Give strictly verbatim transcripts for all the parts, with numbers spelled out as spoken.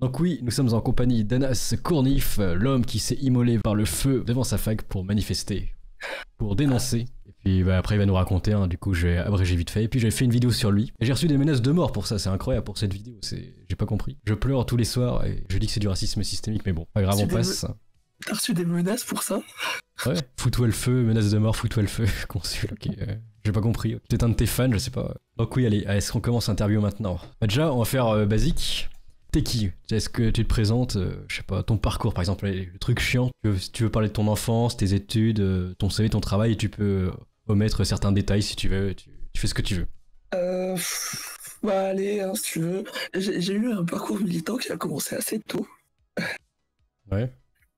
Donc oui, nous sommes en compagnie d'Anas Kournif, l'homme qui s'est immolé par le feu devant sa fac pour manifester, pour dénoncer. Et puis bah, après il va nous raconter, hein, du coup je vais abréger vite fait. Et puis j'ai fait une vidéo sur lui. Et j'ai reçu des menaces de mort pour ça, c'est incroyable pour cette vidéo, c'est... j'ai pas compris. Je pleure tous les soirs et je dis que c'est du racisme systémique, mais bon, pas grave, on passe. Me... T'as reçu des menaces pour ça? Ouais, fous-toi le feu, menace de mort, fous-toi le feu, consul, ok. Euh, j'ai pas compris, okay. Peut-être un de tes fans, je sais pas. Donc oui, allez, est-ce qu'on commence l'interview maintenant? Bah déjà, on va faire euh, basique. T'es qui? Est-ce que tu te présentes, euh, je sais pas, ton parcours par exemple, le truc chiant, tu veux, si tu veux parler de ton enfance, tes études, euh, ton C V, ton travail, et tu peux omettre certains détails si tu veux, tu, tu fais ce que tu veux. Euh... Bah allez, hein, si tu veux. J'ai eu un parcours militant qui a commencé assez tôt. Ouais.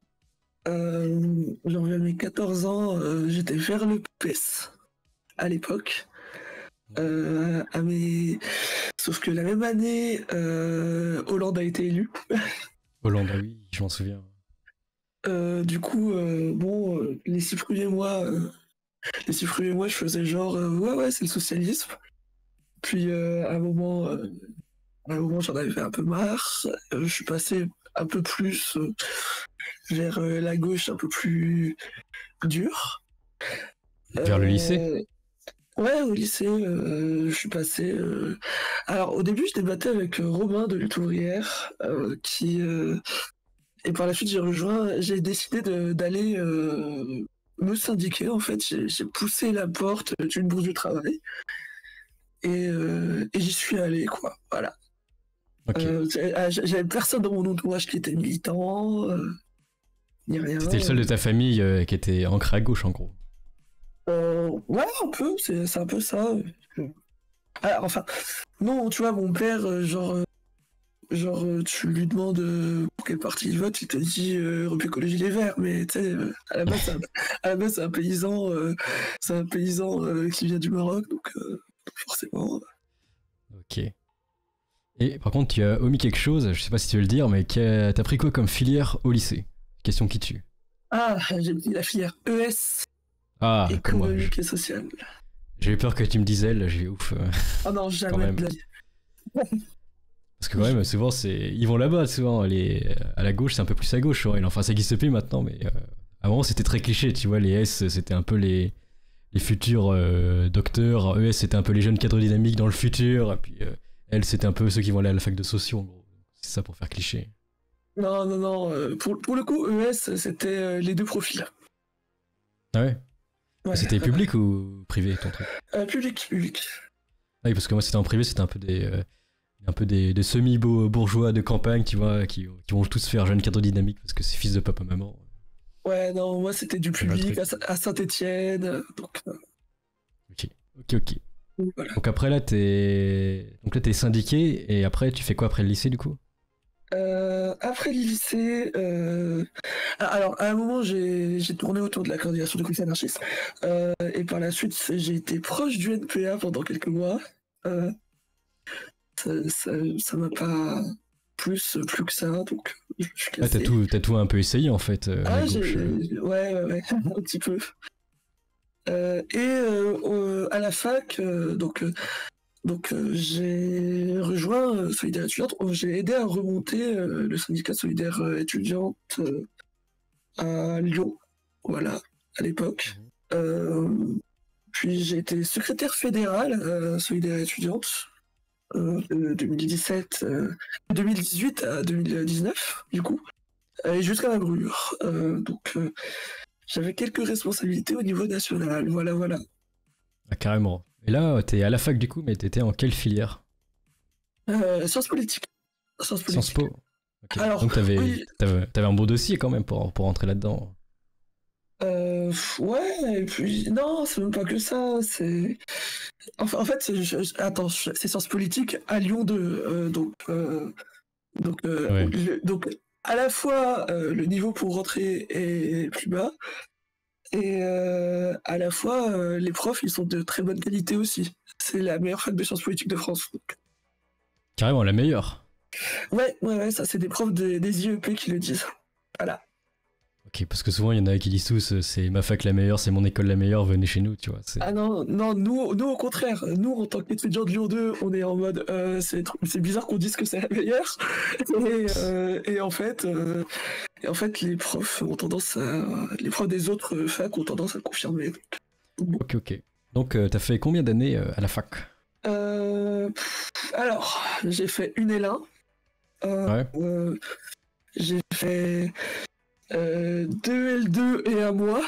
Euh, genre vers mes quatorze ans, euh, j'étais vers le P E S à l'époque. Euh, à mes... Sauf que la même année, euh, Hollande a été élu. Hollande, oui, je m'en souviens. Euh, du coup, euh, bon, euh, les six premiers mois, euh, les six premiers mois, je faisais genre, euh, ouais, ouais, c'est le socialisme. Puis euh, à un moment, euh, à un moment, j'en avais fait un peu marre. Euh, je suis passé un peu plus euh, vers euh, la gauche, un peu plus dure. Vers euh... le lycée? Ouais, au lycée, euh, je suis passé... Euh... Alors, au début, je débattais avec euh, Romain de Lutte ouvrière, euh, qui... Euh... Et par la suite, j'ai rejoint... J'ai décidé d'aller euh, me syndiquer, en fait. J'ai poussé la porte d'une bourse du travail. Et, euh, et j'y suis allé, quoi. Voilà. Okay. Euh, J'avais personne dans mon entourage qui était militant, euh, ni rien. C'était le seul de ta famille euh, qui était ancré à gauche, en gros. Euh, ouais, un peu, c'est un peu ça. Alors, enfin, non, tu vois, mon père, euh, genre, euh, genre, euh, tu lui demandes euh, pour quel parti il vote, il te dit euh, Europe Écologie Les Verts, mais tu sais, euh, à la base, c'est un, un paysan, euh, c'est un paysan euh, qui vient du Maroc, donc, euh, donc forcément. Ok. Et par contre, tu as omis quelque chose, je sais pas si tu veux le dire, mais t'as pris quoi comme filière au lycée? Question qui tue. Ah, j'ai pris la filière E S. Ah, économique je... et sociale. J'ai eu peur que tu me dises elle, j'ai ouf. Euh, oh non, jamais de la vie. Parce que quand même, souvent, c'est ils vont là-bas, souvent. Les... À la gauche, c'est un peu plus à gauche. Ouais. Enfin, ça existe plus maintenant, mais euh, avant, c'était très cliché, tu vois. Les S, c'était un peu les, les futurs euh, docteurs. E S, c'était un peu les jeunes cadres dynamiques dans le futur. Et puis, euh, L, c'était un peu ceux qui vont aller à la fac de sociaux, en gros. C'est ça pour faire cliché. Non, non, non. Euh, pour, pour le coup, E S, c'était euh, les deux profils. Ah ouais? Ouais. C'était public ou privé, ton truc? euh, Public, public. Ah oui, parce que moi, c'était en privé, c'était un peu des... Euh, un peu des, des semi-bourgeois de campagne, tu vois, qui, qui vont tous faire jeune cadre dynamique parce que c'est fils de papa maman. Ouais, non, moi c'était du public à, à Saint-Étienne. Donc, euh... Ok, ok, ok. Voilà. Donc après là, t'es donc là t'es syndiqué et après tu fais quoi après le lycée du coup? euh, Après le lycée, euh... alors à un moment j'ai tourné autour de la coordination de comité anarchiste euh, et par la suite j'ai été proche du N P A pendant quelques mois. Euh... ça m'a pas plus plus que ça, donc je suis cassé. Ah, t'as tout, t'as tout un peu essayé en fait euh, ah, à gauche. Ouais, ouais, ouais, un petit peu. Euh, et euh, euh, à la fac, euh, donc, euh, donc euh, j'ai rejoint euh, Solidaire étudiante. J'ai aidé à remonter euh, le syndicat Solidaire euh, étudiante euh, à Lyon, voilà, à l'époque. Mmh. Euh, puis j'ai été secrétaire fédéral euh, Solidaire étudiante. Euh, de deux mille dix-sept, euh, deux mille dix-huit à deux mille dix-neuf, du coup, et jusqu'à la brûlure. Euh, donc, euh, j'avais quelques responsabilités au niveau national, voilà, voilà. Ah, carrément. Et là, t'es à la fac du coup, mais t'étais en quelle filière? euh, Sciences politiques. Sciences politique. Sciences Po. Okay. Alors, donc t'avais oui. t'avais un beau dossier quand même pour, pour entrer là-dedans. Euh, ouais, et puis non, c'est même pas que ça, c'est... Enfin, en fait, je, attends, c'est Sciences politiques à Lyon deux, euh, donc... Euh, donc, euh, ouais. le, donc, à la fois, euh, le niveau pour rentrer est plus bas, et euh, à la fois, euh, les profs, ils sont de très bonne qualité aussi. C'est la meilleure fac de sciences politiques de France. Donc. Carrément la meilleure. Ouais, ouais, ouais, ça, c'est des profs de, des I E P qui le disent. Voilà. Ok, parce que souvent il y en a qui disent tous, euh, c'est ma fac la meilleure, c'est mon école la meilleure, venez chez nous, tu vois. Ah non, non, nous, nous au contraire, nous en tant qu'étudiants de Lyon deux, on est en mode, euh, c'est c'est bizarre qu'on dise que c'est la meilleure. Et, euh, et en fait, euh, et en fait, les profs ont tendance à, les profs des autres facs ont tendance à le confirmer. Bon. Ok, ok. Donc euh, t'as fait combien d'années euh, à la fac? Euh, alors, j'ai fait une L un. Euh, Ouais. euh, j'ai fait euh, deux L deux et un mois.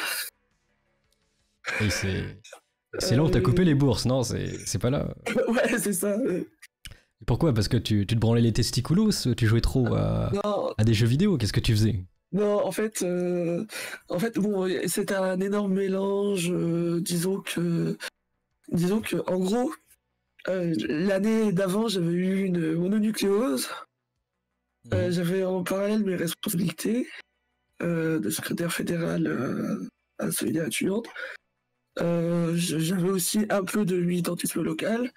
Et c'est... C'est là où t'as coupé les bourses, non? C'est c'est pas là. Ouais, c'est ça. Et pourquoi? Parce que tu, tu te branlais les testiculos? Tu jouais trop à, Non, à des jeux vidéo? Qu'est-ce que tu faisais? non, en fait, euh, en fait, bon, c'était un énorme mélange. euh, disons que, disons que, en gros, euh, l'année d'avant, j'avais eu une mononucléose. Euh, Mhm. j'avais en parallèle mes responsabilités euh, de secrétaire fédéral euh, à Solidarité étudiante. Euh, j'avais aussi un peu de militantisme local.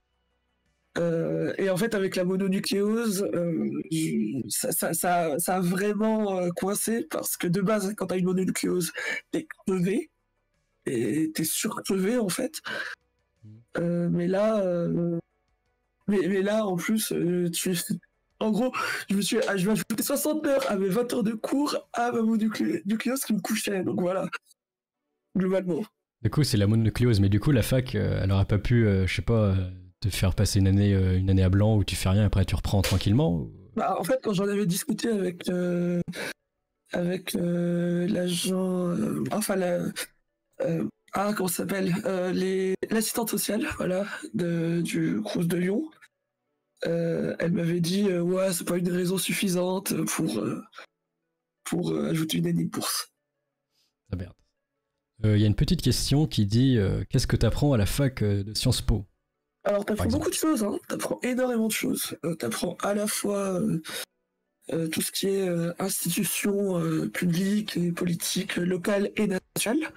Euh, et en fait, avec la mononucléose, euh, je- ça, ça, ça, ça a vraiment euh, coincé parce que de base, quand t'as une mononucléose, t'es crevé et t'es surcrevé en fait. Euh, mais là, euh, mais, mais là, en plus, euh, tu, en gros, je me suis, ah, je vais ajouter soixante heures à mes vingt heures de cours à ma mononucléose qui me couchait. Donc voilà, globalement. Du coup, c'est la mononucléose, mais du coup, la fac, euh, elle aurait pas pu, euh, je sais pas, euh, te faire passer une année, euh, une année à blanc où tu fais rien et après tu reprends tranquillement ou- Bah, en fait, quand j'en avais discuté avec euh, avec euh, l'agent, euh, enfin la, euh, ah comment ça s'appelle, euh, les l'assistante sociale, voilà, de, du Crous de Lyon. Euh, elle m'avait dit euh, ouais, c'est pas une raison suffisante pour euh, pour euh, ajouter une année de bourse. Ah merde. Il euh, y a une petite question qui dit euh, qu'est-ce que t'apprends à la fac euh, de Sciences Po, Alors par t'apprends beaucoup exemple? de choses, hein. T'apprends énormément de choses. Euh, t'apprends à la fois euh, euh, tout ce qui est euh, institutions euh, publiques et politiques euh, locales et nationales.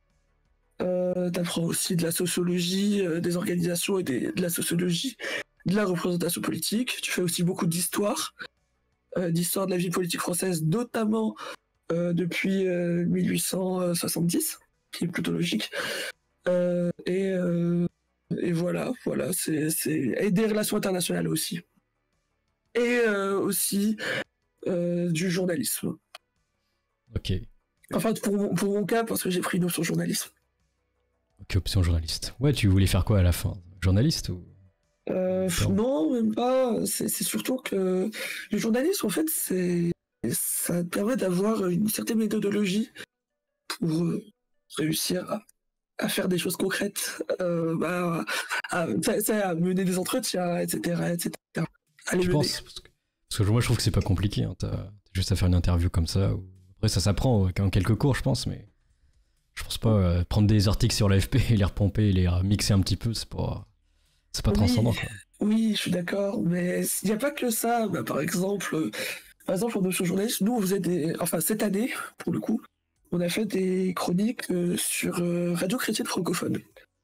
Euh, t'apprends aussi de la sociologie euh, des organisations et des- de la sociologie de la représentation politique. Tu fais aussi beaucoup d'histoire, euh, d'histoire de la vie politique française, notamment euh, depuis euh, mille huit cent soixante-dix, qui est plutôt logique. Euh, et, euh, et voilà, voilà, c'est c'est et des relations internationales aussi. Et euh, aussi euh, du journalisme. Ok. Enfin, pour, mon- pour mon cas, parce que j'ai pris une option journalisme. Ok, option journaliste. Ouais, tu voulais faire quoi à la fin? Journaliste ou... Euh, Pardon. non, même pas. C'est c'est surtout que le journalisme, en fait, c'est ça te permet d'avoir une certaine méthodologie pour euh, réussir à, à faire des choses concrètes, euh, bah, à, ça- ça, à mener des entretiens, et cetera, et cetera. À les Tu mener. penses? Parce que, parce que moi, je trouve que c'est pas compliqué. Hein. T'as t'as juste à faire une interview comme ça. Ou... Après, ça s'apprend euh, en quelques cours, je pense, mais je pense pas euh, prendre des articles sur l'A F P et les repomper et les euh, mixer un petit peu, c'est pas, c'est pas transcendant, Oui, quoi. oui, je suis d'accord, mais il n'y a pas que ça. Bah, par exemple, euh, par exemple, en option journaliste, nous, on faisait des, enfin cette année, pour le coup, on a fait des chroniques euh, sur euh, Radio Chrétienne Francophone.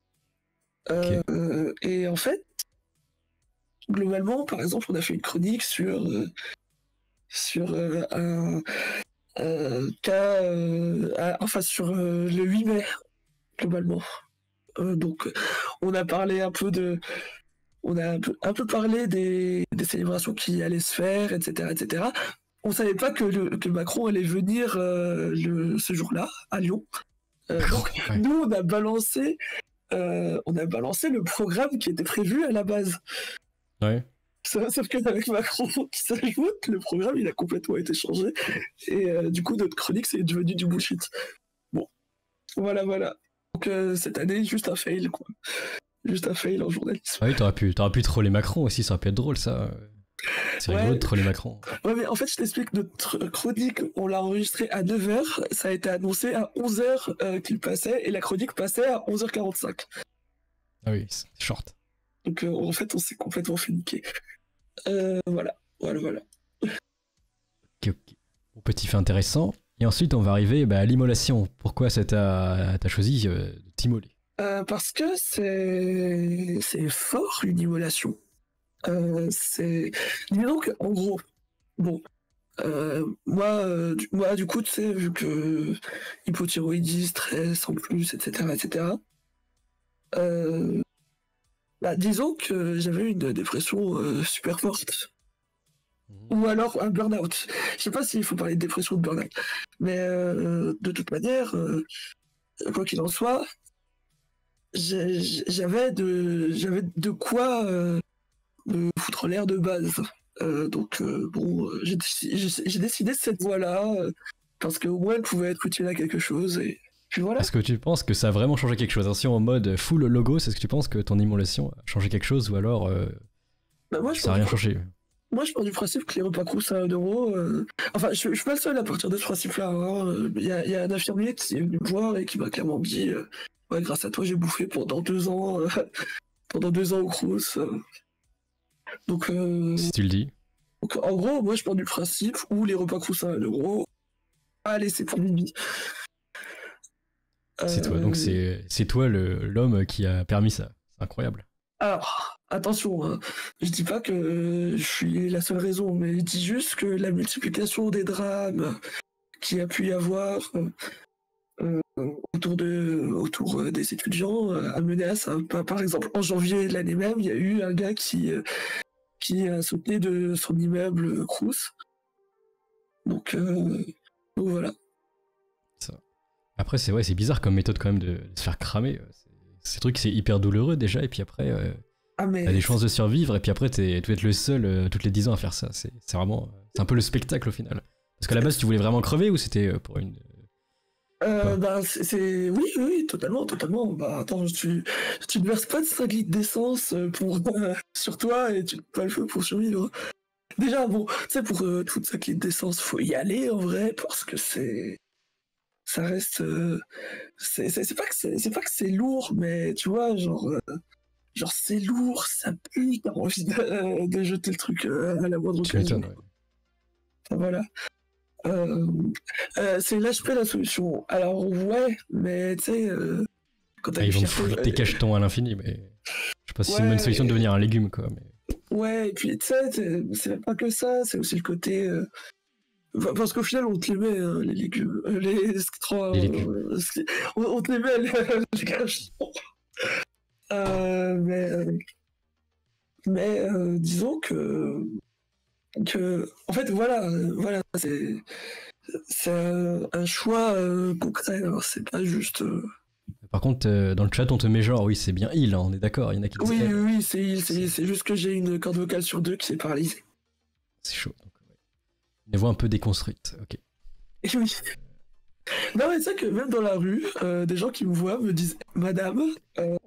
Ok. Euh, et en fait, globalement, par exemple, on a fait une chronique sur, euh, sur euh, un, un cas, euh, à- enfin sur euh, le huit mai, globalement. Euh, donc, on a parlé un peu de, on a un peu, un peu parlé des, des célébrations qui allaient se faire, et cetera, et cetera. On savait pas que, le, que Macron allait venir euh, le, ce jour-là à Lyon. Euh, donc, Ouais. nous, on a balancé, euh, on a balancé le programme qui était prévu à la base. Ouais. Sauf sauf qu'avec Macron qui s'ajoute, le programme il a complètement été changé. Et euh, du coup, notre chronique c'est devenu du bullshit. Bon, voilà, voilà. Donc euh, cette année, juste un fail, quoi. Juste un fail en journalisme. Ah oui, t'aurais pu, t'aurais pu troller Macron aussi, ça aurait pu être drôle, ça. C'est rigolo Ouais, de troller Macron. ouais, mais en fait, je t'explique, notre chronique, on l'a enregistrée à neuf heures, ça a été annoncé à onze heures euh, qu'il passait, et la chronique passait à onze heures quarante-cinq. Ah oui, c'est short. Donc euh, en fait, on s'est complètement fait niquer. Euh, voilà, voilà, voilà. Ok, ok. Bon, petit fait intéressant. Et ensuite, on va arriver bah, à l'immolation. Pourquoi ça t'a t'as choisi euh, de t'immoler? Euh, parce que c'est c'est fort une immolation. Euh, c'est disons que en gros, bon, Euh, moi, euh, du, moi, du coup, tu sais, vu que hypothyroïdie, stress en plus, et cetera, et cetera. Euh, bah, disons que j'avais une dépression euh, super forte. Mhm. Ou alors un burn-out. Je sais pas s'il faut parler de dépression ou de burn-out. Mais euh, de toute manière, euh, quoi qu'il en soit, j'ai- j'avais de, j'avais de quoi euh, me foutre l'air de base. Euh, donc euh, bon, euh, j'ai déci- j'ai- j'ai décidé de cette voie-là euh, parce qu'au moins elle pouvait être utile à quelque chose et puis voilà. Est-ce que tu penses que ça a vraiment changé quelque chose? Si en mode full logo, est-ce que tu penses que ton émulation a changé quelque chose ou alors euh, Bah, moi, je ça pars a du, rien pro- changé? moi, je pars du principe que les repas crous à un euro. euh, Enfin, je, je suis pas le seul à partir de ce principe-là. hein. Euh, Il y, a, il y a un infirmier qui est venu me voir et qui m'a clairement dit euh, ouais, grâce à toi, j'ai bouffé pendant deux ans, euh, pendant deux ans au crous. euh. Donc, euh, Si tu le dis. donc, en gros, moi, je pars du principe où les repas crous à un euro, allez, c'est pour Bibi. C'est toi. Donc Euh, c'est c'est toi le- l'homme qui a permis ça. C'est incroyable. Alors, attention, hein, je dis pas que je suis la seule raison, mais je dis juste que la multiplication des drames qu'il y a pu y avoir euh, euh, autour, de, autour euh, des étudiants euh, a mené à ça. Par par exemple, en janvier de l'année même, il y a eu un gars qui, euh, qui a sauté de son immeuble euh, Crous. Donc, euh, donc voilà. Ça. Après, c'est ouais, c'est bizarre comme méthode quand même de, de se faire cramer. C'est c'est un truc, c'est hyper douloureux déjà, et puis après, euh, Ah, mais t'as des chances de survivre, et puis après, t'es- tu vas être le seul euh, toutes les dix ans à faire ça. C'est c'est vraiment. C'est un peu le spectacle au final. Parce qu'à la base, tu voulais vraiment crever ou c'était euh, pour une. Euh, Pas. bah, c'est, c'est- oui, oui, oui, totalement, totalement. Bah, attends, tu, tu ne verses pas de cinq litres d'essence euh, pour, euh, sur toi et tu ne pas le feu pour survivre. Déjà, bon, tu sais, pour euh, toutes cinq litres d'essence, faut y aller en vrai parce que c'est, ça reste, euh, c'est, c'est, c'est pas que c'est, c'est pas que c'est lourd, mais tu vois, genre, euh, genre c'est lourd, ça pue, t'as envie de, de jeter le truc euh, à la moindre Tu occasion. m'étonnes, ouais. Enfin, voilà. Euh, euh, c'est l'H P la solution. Alors ouais, mais tu sais, euh, quand t'as Ah, une ils vont te fierté, foutre tes cachetons à l'infini, mais. Je sais pas si c'est une bonne ouais, solution de devenir un légume, quoi. Mais... ouais, et puis tu sais, c'est c'est pas que ça, c'est aussi le côté. euh, enfin, parce qu'au final, on te les met, hein, les légumes, euh, les trois, Les légumes. euh, ce qui- on, on te les met, les, les cachetons. Euh, mais euh, mais euh, disons que que en fait voilà, euh, voilà, c'est c'est un, un choix euh, concret, hein, c'est pas juste. euh, Par contre, euh, dans le chat, on te met genre, oui, c'est bien il, hein, on est d'accord. Il y en a qui disent Oui, oui, elle. oui, c'est c'est- C'est c'est juste que j'ai une corde vocale sur deux qui est paralysée. c'est chaud. Donc, ouais. Une voix un peu déconstruite. Ok. Et oui. Non, mais tu sais que même dans la rue, euh, des gens qui me voient me disent Madame. Euh,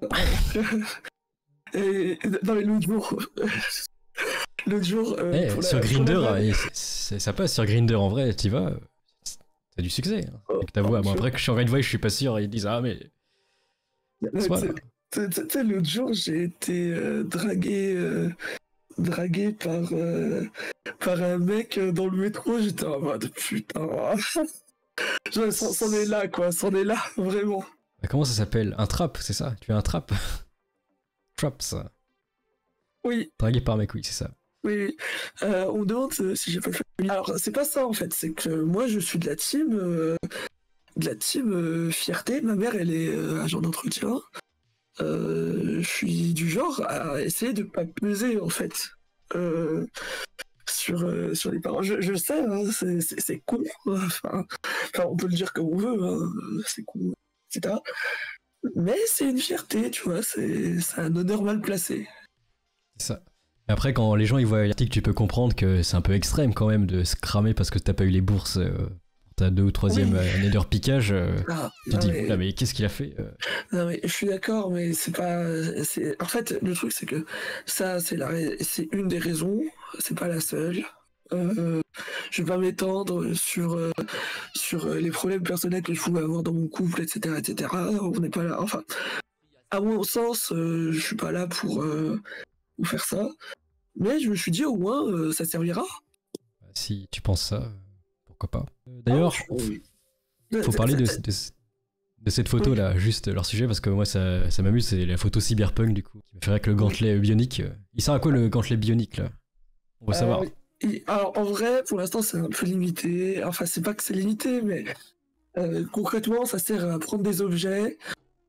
et dans les l'autre jour, l'autre jour, euh, Eh, pour la, sur pour Grindr, la vanne- eh, c'est- c'est- ça passe sur Grindr en vrai, t'y vas, euh, t'as du succès. Hein, Oh, avec ta voix. oh, Bon, je- après, que sur Red Voice, je suis pas sûr, ils disent, ah, mais. Mais C'est tu pas sais- là. tu sais- tu sais, l'autre jour, j'ai été euh, dragué, euh, dragué par, euh, par un mec euh, dans le métro. J'étais en mode putain. Genre, c'en c'en est là, quoi. C'en est là, vraiment. Bah, comment ça s'appelle? Un trap, c'est ça? Tu es un trap? Trap, ça. Oui. Dragué par mec, oui, c'est ça. Oui, oui. Euh, on me demande euh, si j'ai pas fait. Alors, c'est pas ça en fait, c'est que moi je suis de la team, euh, de la team euh, fierté. Ma mère elle est euh, agent d'entretien. Euh, je suis du genre à essayer de pas peser en fait euh, sur, euh, sur les parents. Je, je sais, hein, c'est- c'est c'est con. Enfin, enfin, on peut le dire comme on veut, hein, c'est con, et cetera. Mais c'est une fierté, tu vois, c'est c'est un honneur mal placé. C'est ça. Mais après, quand les gens ils voient l'article, tu peux comprendre que c'est un peu extrême quand même de se cramer parce que t'as pas eu les bourses euh, pour ta deux ou troisième Oui. euh, année de repiquage. euh, Ah, tu te non, dis, mais- oula, mais qu'est-ce qu'il a fait euh Non mais je suis d'accord, mais c'est pas. C'est en fait le truc c'est que ça c'est la rai- c'est une des raisons, c'est pas la seule. Euh, je vais pas m'étendre sur euh, sur euh, les problèmes personnels que je pouvais avoir dans mon couple, et cetera, et cetera. On n'est pas là. Enfin, à mon sens, euh, je suis pas là pour euh, pour faire ça. Mais je me suis dit au moins euh, ça servira. Bah, Si tu penses ça, euh, pourquoi pas. Euh, D'ailleurs, Ah, oui. faut Ça- parler ça- de, ça- de, de cette photo là, juste leur sujet, parce que moi ça, ça m'amuse, c'est la photo cyberpunk du coup, qui me ferait avec le gantelet bionique. Il sert à quoi le gantelet bionique là? On va Euh, savoir. Et, alors, en vrai, pour l'instant, c'est un peu limité. Enfin, c'est pas que c'est limité, mais euh, concrètement, ça sert à prendre des objets.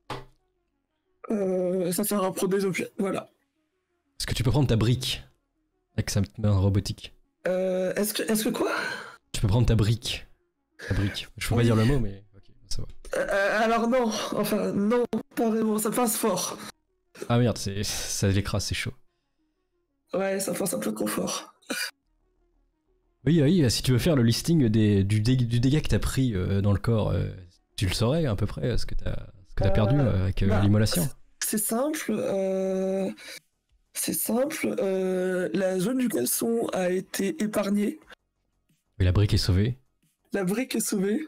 Euh, ça sert à prendre des objets, voilà. Est-ce que tu peux prendre ta brique avec sa main robotique? Euh, est-ce que, est-ce que quoi? Tu peux prendre ta brique. Ta brique. Je peux Oui. pas dire le mot, mais ok, ça va. Euh, alors non, enfin non, pas vraiment, ça passe fort. Ah merde, c'est... ça l'écrase, c'est chaud. Ouais, ça passe un peu trop fort. Oui, oui, si tu veux faire le listing des, du, dé, du dégât que t'as pris euh, dans le corps, euh, tu le saurais à peu près, ce que t'as ce que t'as Euh, perdu euh, avec euh, bah, l'immolation. C'est simple, euh, c'est simple. Euh, la zone du caleçon a été épargnée. Mais la brique est sauvée. La brique est sauvée.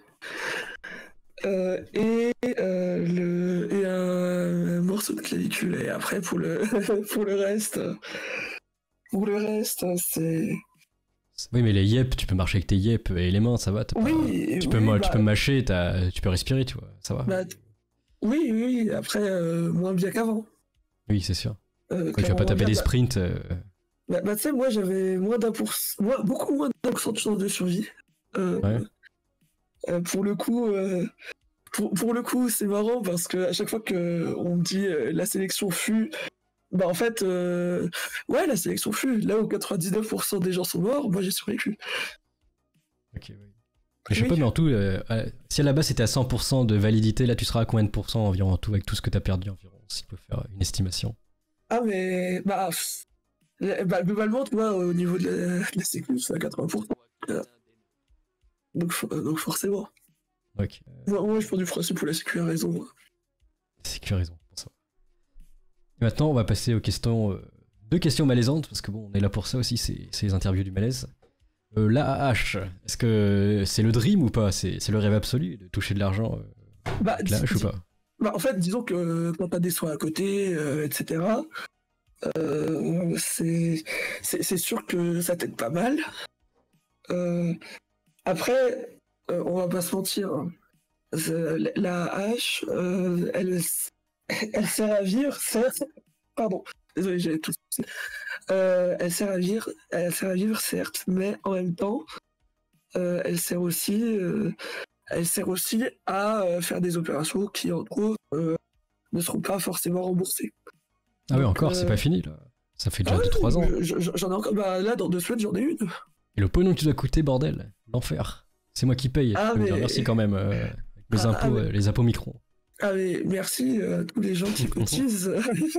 Euh, et, euh, le, et un, un morceau de clavicule. Et après, pour le, pour le reste, pour le reste, c'est. Oui, mais les yep, tu peux marcher avec tes yep et les mains, ça va. Pas... Oui, tu peux, oui, bah... bah... tu peux mâcher, tu peux respirer, tu vois, ça va. Bah, oui, oui, après, euh, moins bien qu'avant. Oui, c'est sûr. Euh, ouais, tu vas pas taper des sprints. Euh... Bah, bah tu sais, moi j'avais moins d'un pour moi, beaucoup moins d'un pour cent de chance de survie. Euh, ouais. euh, pour le coup, euh, pour, pour le coup, c'est marrant parce que à chaque fois que on me dit euh, la sélection fut, bah en fait, euh, ouais, la sélection fut. Là où quatre-vingt-dix-neuf pour cent des gens sont morts, moi j'ai survécu. Ok, oui. Mais je sais oui. pas, mais en tout, euh, si à la base c'était à cent pour cent de validité, là tu seras à combien de pourcents environ en tout avec tout ce que t'as perdu environ, si tu peux faire une estimation? Ah mais bah, bah globalement, tu vois, au niveau de la, de la sécu, c'est à quatre-vingts pour cent. Donc, donc forcément. Ok. Moi, moi je prends du principe où la sécu a raison. La sécu a raison, pour ça. Et maintenant, on va passer aux questions, euh, deux questions malaisantes, parce que bon, on est là pour ça aussi, c'est les interviews du malaise. Euh, l'A H, est-ce que c'est le dream ou pas? C'est le rêve absolu de toucher de l'argent euh, bah, avec l'A H ou pas? Bah, en fait, disons que quand t'as des soins à côté, euh, et cetera, euh, c'est sûr que ça t'aide pas mal. Euh, après, euh, on va pas se mentir, la hache, euh, elle, elle sert à vivre, certes. Pardon, désolé, j'ai tout. Euh, elle sert à vivre, elle sert à vivre, certes, mais en même temps, euh, elle sert aussi, euh, elle sert aussi à euh, faire des opérations qui, entre autres, euh, ne seront pas forcément remboursées. Ah oui, encore, euh... c'est pas fini là. Ça fait déjà deux trois ah, ans. J'en ai encore. Bah là, dans deux semaines, j'en ai une. Et le pognon que tu dois coûter, bordel, l'enfer. C'est moi qui paye. Ah, mais... dire merci quand même. Euh, les ah, impôts, ah, mais... euh, les impôts micro. Ah mais merci à tous les gens qui cotisent.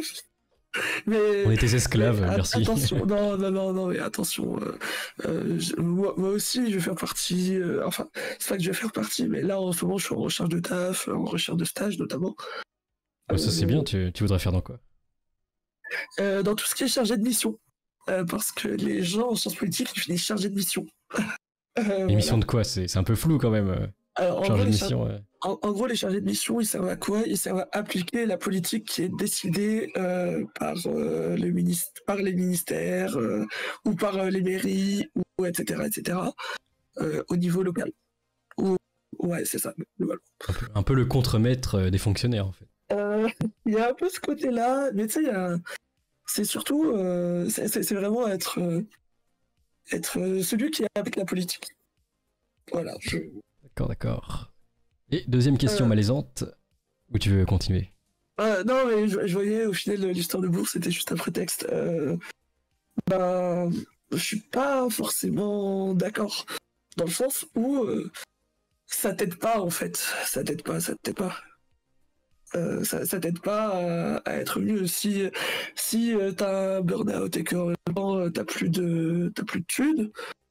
Mais, on était esclaves, mais, merci. Attention, non, non, non, non, mais attention. Euh, euh, je, moi, moi aussi, je vais faire partie. Euh, enfin, c'est pas que je vais faire partie, mais là, en ce moment, je suis en recherche de taf, en recherche de stage, notamment. Oh, ça, c'est euh, bien. Tu, tu voudrais faire dans quoi? euh, Dans tout ce qui est chargé de mission. Euh, parce que les gens en sciences politiques, ils finissent chargés de mission. euh, les missions voilà. de quoi? C'est un peu flou quand même. Alors, chargé en, de mission. Ouais. En, en gros, les chargés de mission, ils servent à quoi? Ils servent à appliquer la politique qui est décidée euh, par, euh, le ministre, par les ministères euh, ou par euh, les mairies, ou, et cetera, et cetera, euh, au niveau local. Ou, ouais, c'est ça, globalement. Un peu, un peu le contre-maître des fonctionnaires, en fait. Il euh, y a un peu ce côté-là, mais tu sais, c'est surtout, euh, c'est vraiment être, euh, être celui qui applique la politique. Voilà. Je... D'accord, d'accord. Et deuxième question euh... malaisante, où tu veux continuer? euh, Non, mais je, je voyais au final l'histoire de bourse, c'était juste un prétexte. Euh, ben, je suis pas forcément d'accord, dans le sens où euh, ça t'aide pas en fait, ça t'aide pas, ça t'aide pas. Euh, ça, ça t'aide pas à, à être mieux si si euh, t'as un burn-out et que en même temps t'as plus de t'as plus de thunes.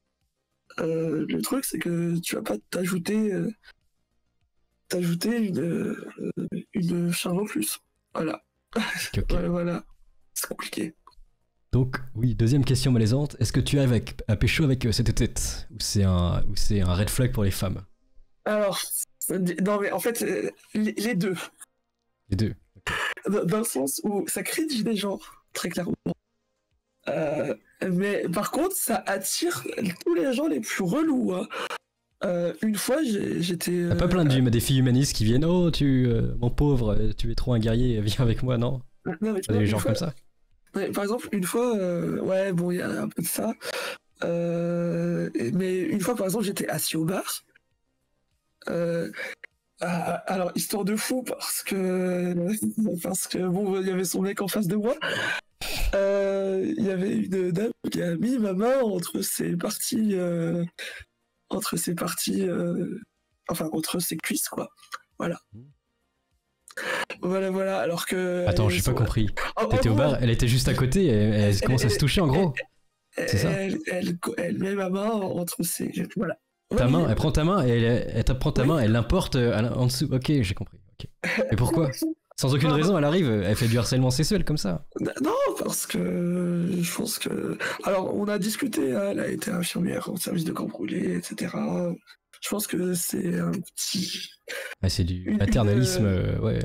Euh, le truc c'est que tu vas pas t'ajouter euh, t'ajouter une euh, une charge en plus. Voilà. Okay, okay. Ouais, voilà. C'est compliqué. Donc oui, deuxième question malaisante. Est-ce que tu arrives avec, à pécho avec euh, cette tête ou c'est un ou c'est un red flag pour les femmes? Alors non mais en fait les, les deux. Les deux. Okay. Dans le sens où ça cringe des gens, très clairement. Euh, mais par contre, ça attire tous les gens les plus relous. Hein. Euh, une fois, j'étais. T'as pas plein de euh... des filles humanistes qui viennent, oh, tu, euh, mon pauvre, tu es trop un guerrier, viens avec moi, non? Non, mais tu vois, des gens fois... comme ça. Ouais, par exemple, une fois, euh, ouais, bon, il y a un peu de ça. Euh, et- mais une fois, par exemple, j'étais assis au bar. Euh, ah, alors, histoire de fou, parce que, parce que bon, il y avait son mec en face de moi. Euh, Il y avait une dame qui a mis ma main entre ses parties, euh, entre ses parties, euh, enfin, entre ses cuisses, quoi. Voilà. Voilà, voilà. Alors que. Attends, j'ai pas son- compris. En- en T'étais au gros, bar, elle était juste à côté, et elle, elle commence à se toucher en gros. C'est ça. Elle, elle, elle met ma main entre ses. Voilà. Ta Oui, main, elle prend ta main et elle, elle te prend ta Oui. main, elle l'importe euh, à l'in- en dessous. Ok, j'ai compris. Ok. Et pourquoi? Sans aucune raison, elle arrive, elle fait du harcèlement sexuel comme ça. Non, parce que je pense que. Alors, on a discuté, hein, elle a été infirmière en service de camp brûlé, et cetera. Je pense que c'est un petit. Ah, c'est du Une- maternalisme, une- euh, ouais.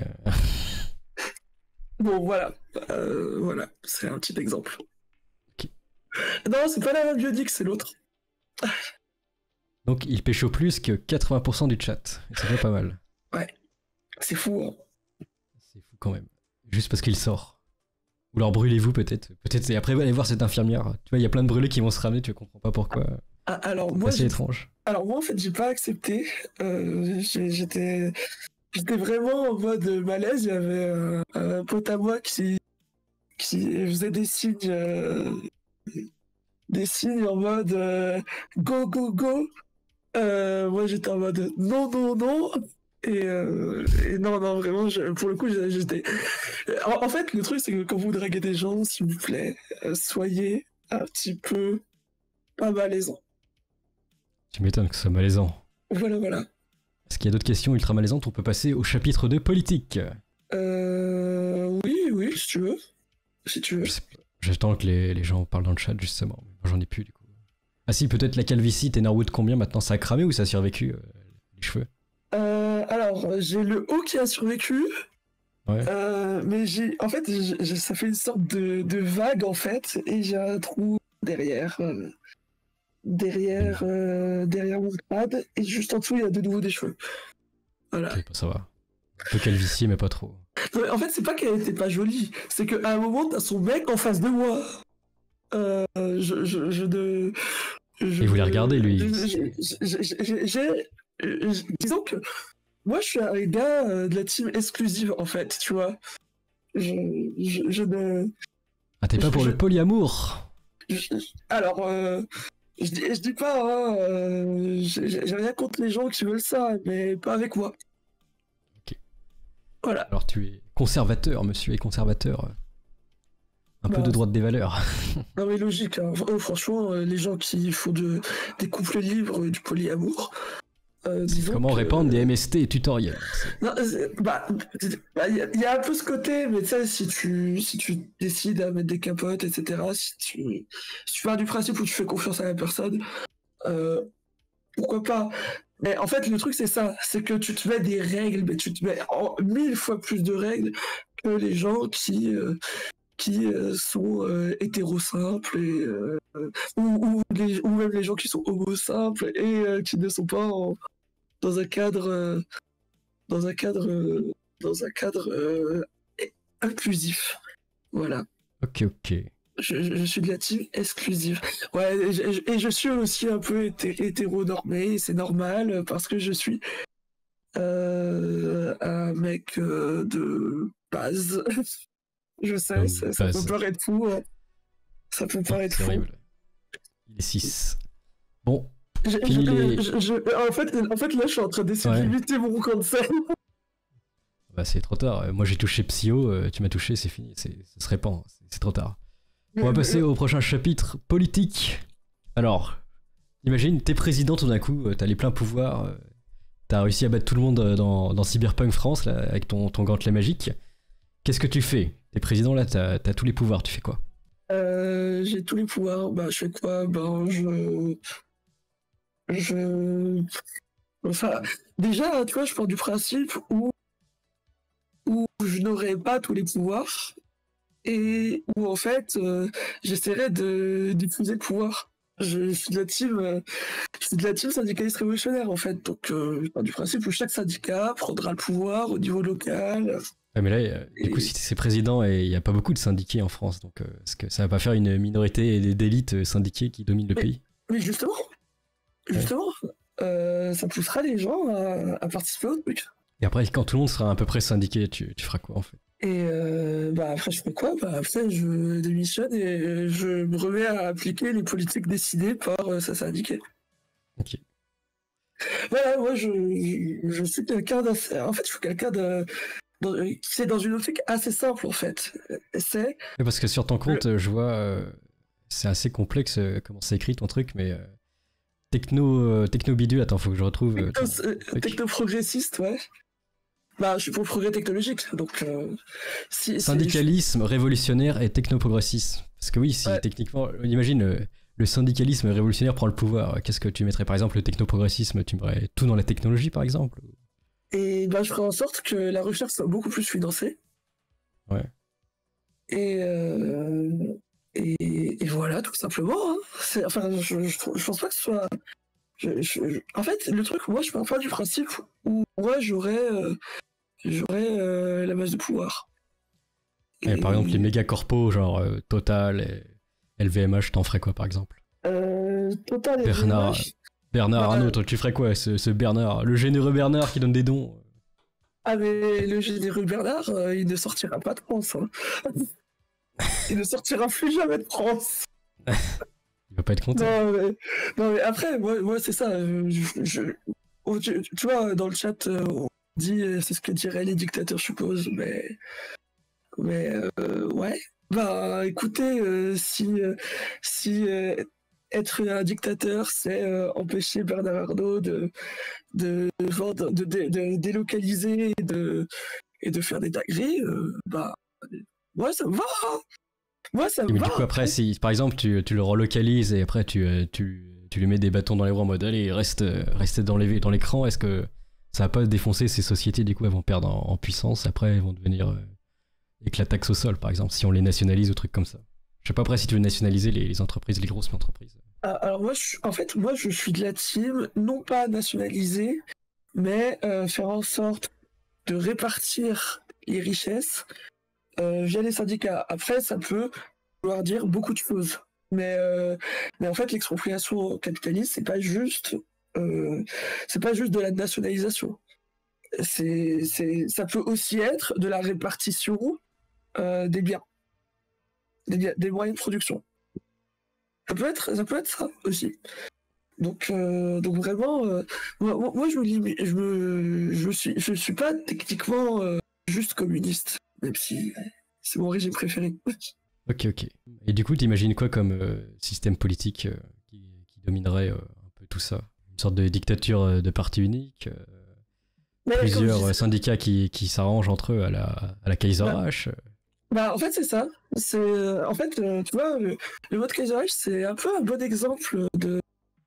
Bon, voilà. Euh, voilà, c'est un petit exemple. Ok. Non, c'est pas la même biodique, c'est l'autre. Donc il pécho plus que quatre-vingts pour cent du chat. Et c'est déjà pas mal. C'est fou, hein. C'est fou quand même. Juste parce qu'il sort. Ou alors brûlez-vous peut-être. Peut-être. Et après, allez voir cette infirmière. Tu vois, il y a plein de brûlés qui vont se ramener, tu comprends pas pourquoi. Ah, alors, C'est moi, assez j'ai- étrange. alors, moi, en fait, j'ai pas accepté. Euh, j'ai- j'étais. J'étais vraiment en mode malaise. Il y avait un, un pote à moi qui, qui faisait des signes, euh, des signes en mode euh, go, go, go. Euh, moi, j'étais en mode non, non, non. Et, euh, et non, non, vraiment, je- pour le coup, j'ai- j'étais. En, en fait, le truc, c'est que quand vous draguez des gens, s'il vous plaît, euh, soyez un petit peu pas malaisant. Tu m'étonnes que ce soit malaisant. Voilà, voilà. Est-ce qu'il y a d'autres questions ultra malaisantes? On peut passer au chapitre de politique. Euh, oui, oui, si tu veux. Si tu veux. Je sais pas. J'attends que les, les gens parlent dans le chat justement. Moi j'en ai plus du coup. Ah si, peut-être la calvitie, t'es Norwood combien maintenant? Ça a cramé ou ça a survécu euh, les cheveux? Euh, alors, j'ai le haut qui a survécu, Ouais. euh, mais j'ai, en fait, j'ai- j'ai- ça fait une sorte de, de vague en fait, et j'ai un trou derrière, euh, derrière, euh, derrière mon crâne, et juste en dessous, il y a de nouveau des cheveux. Voilà. Ok, bah, ça va. Un peu calvitie, mais pas trop. Non, mais en fait, c'est pas qu'elle était pas jolie, c'est qu'à un moment, t'as son mec en face de moi. Euh, je, je, je ne. Je, Il voulait regarder, lui. je- je- je- je- j'ai- j'ai- je- Disons que moi, je suis un gars euh, de la team exclusive, en fait, tu vois. Je, je, je ne. Ah, t'es pas pour Je- le polyamour? je- je- alors, euh, je, dis, je dis pas, hein, euh, j'ai j'ai rien contre les gens qui veulent ça, mais pas avec moi. Ok. Voilà. Alors tu es conservateur, monsieur est conservateur. Un peu Bah, de droite des valeurs. Non mais logique, hein. Euh, franchement, euh, les gens qui font de, des couples libres, euh, du polyamour, euh, disons Comment que- répandre des M S T tutoriels. Non, c'est- bah, c'est- bah, il y, a- il y a un peu ce côté, mais tu sais, si tu, si tu décides à mettre des capotes, et cetera, si tu, si tu pars du principe où tu fais confiance à la personne, euh, pourquoi pas? Mais en fait, le truc, c'est ça, c'est que tu te mets des règles, mais tu te mets en mille fois plus de règles que les gens qui, euh, qui euh, sont euh, hétéros simples et, euh, ou, ou, les- ou même les gens qui sont homo simples et euh, qui ne sont pas en- dans un cadre euh, dans un cadre euh, dans un cadre euh, inclusif. Voilà. Ok, ok. Je, je- je suis de la team exclusive. Ouais, et je, et je suis aussi un peu hété- hétéronormé, et c'est normal parce que je suis euh, un mec euh, de base. Je sais, Homme ça, de ça peut base. paraître fou. hein. Ça peut paraître C'est fou. horrible. Il est six. Bon, Je- Fini je- les- je- je- en, fait, en fait, là, je suis en train d'essayer Ouais. de limiter mon cancer. bah c'est trop tard. Euh, Moi j'ai touché Psyo, euh, tu m'as touché, c'est fini. C'est- Ça se répand, c'est- c'est trop tard. On va passer au prochain chapitre, politique. Alors, imagine, t'es président tout d'un coup, euh, t'as les pleins pouvoirs, euh, t'as réussi à battre tout le monde euh, dans, dans Cyberpunk France, là, avec ton, ton gantelet magique. Qu'est-ce que tu fais? T'es président là, t'as t'as tous les pouvoirs, tu fais quoi? Euh, j'ai tous les pouvoirs. Bah, je fais quoi? Ben, je. Je. Enfin, déjà, tu vois, je pars du principe où. où je n'aurais pas tous les pouvoirs et où, en fait, euh, j'essaierais de diffuser le pouvoir. Je, je suis de la team. euh, je suis de la team syndicaliste révolutionnaire, en fait. Donc, euh, je pars du principe où chaque syndicat prendra le pouvoir au niveau local. Ouais, mais là, euh, du coup, si c'est président, et il n'y a pas beaucoup de syndiqués en France, donc euh, est-ce que ça va pas faire une minorité d'é- d'élites euh, syndiquées qui dominent le Mais- pays? Mais justement, justement, euh, ça poussera les gens à, à participer au truc. Et après, quand tout le monde sera à peu près syndiqué, tu, tu feras quoi en fait? Et euh, bah après, je fais quoi? Bah après, je démissionne et je me remets à appliquer les politiques décidées par euh, sa syndiquée. Ok. Voilà, moi, je, je, je suis quelqu'un d'assez... En fait, je suis quelqu'un de... dans- qui est dans une optique assez simple, en fait. C'est... Ouais, parce que sur ton compte, euh, je vois, euh, c'est assez complexe euh, comment c'est écrit ton truc, mais euh, techno, euh, techno bidule, attends, faut que je retrouve euh, ton Techno, truc. techno-progressiste, ouais. Bah, je suis pour le progrès technologique, donc... Euh, si, si- Syndicalisme révolutionnaire et techno-progressiste. Parce que oui, si Ouais. techniquement, imagine, euh, le syndicalisme révolutionnaire prend le pouvoir, qu'est-ce que tu mettrais par exemple? Le techno-progressisme, tu mettrais tout dans la technologie par exemple? Et bah, je ferai en sorte que la recherche soit beaucoup plus financée. Ouais. Et, euh, et, et voilà, tout simplement. Hein. C'est- Enfin, je, je, je pense pas que ce soit... je- je- je- En fait, le truc, moi, je pars pas du principe où moi, j'aurais euh, j'aurais euh, la masse de pouvoir. Et par exemple, les Et, méga corpos, genre euh, Total et L V M H, t'en ferais quoi par exemple? euh, Total et Bernard, V M H, Bernard bah, Arnault, toi, tu ferais quoi, ce, ce Bernard, le généreux Bernard qui donne des dons? ah mais le généreux Bernard, euh, il ne sortira pas de France. Hein. Il ne sortira plus jamais de France. Il va pas être content. Non mais, non, mais après, moi, moi c'est ça. Je, je- je- oh, tu, tu vois, dans le chat, euh, on dit, euh, c'est ce que diraient les dictateurs, je suppose, mais, mais euh, ouais. Bah, écoutez, euh, si, euh, si euh, être un dictateur, c'est euh, empêcher Bernard Arnault de, de, vendre- de, de- de délocaliser et de, et de faire des dingueries, euh, bah, moi, ça me va. Hein. Moi, ça Et me mais va. du coup, après, si par exemple tu, tu le relocalises et après tu, euh, tu, tu lui mets des bâtons dans les roues en mode allez, reste, euh, reste dans les- dans l'écran, est-ce que ça va pas défoncer ces sociétés? Du coup, elles vont perdre en, en puissance, après, elles vont devenir. Euh, éclataxe au sol, par exemple, si on les nationalise ou trucs comme ça. Je sais pas après si tu veux nationaliser les, les entreprises, les grosses entreprises. Ah, alors moi, je, en fait, moi, je suis de la team, non pas nationaliser, mais euh, faire en sorte de répartir les richesses euh, via les syndicats. Après, ça peut vouloir dire beaucoup de choses. Mais, euh, mais en fait, l'expropriation capitaliste, c'est pas juste, euh, c'est pas juste de la nationalisation. C'est, c'est, ça peut aussi être de la répartition euh, des biens, des biens, des moyens de production. Ça peut être, ça peut être ça aussi. Donc, euh, donc vraiment, euh, moi, moi, je me limite, je me, je suis, je suis pas techniquement euh, juste communiste, même si c'est mon régime préféré. Ok, ok. Et du coup, t'imagines quoi comme euh, système politique euh, qui, qui dominerait euh, un peu tout ça? Une sorte de dictature euh, de parti unique, euh, Mais comme je plusieurs disais- euh, syndicats qui, qui s'arrangent entre eux à la, à la Kaiser Bah. H. Bah, en fait, c'est ça. C'est, euh, en fait, euh, tu vois, le, le mode Kaiser Reich, c'est un peu un bon exemple de,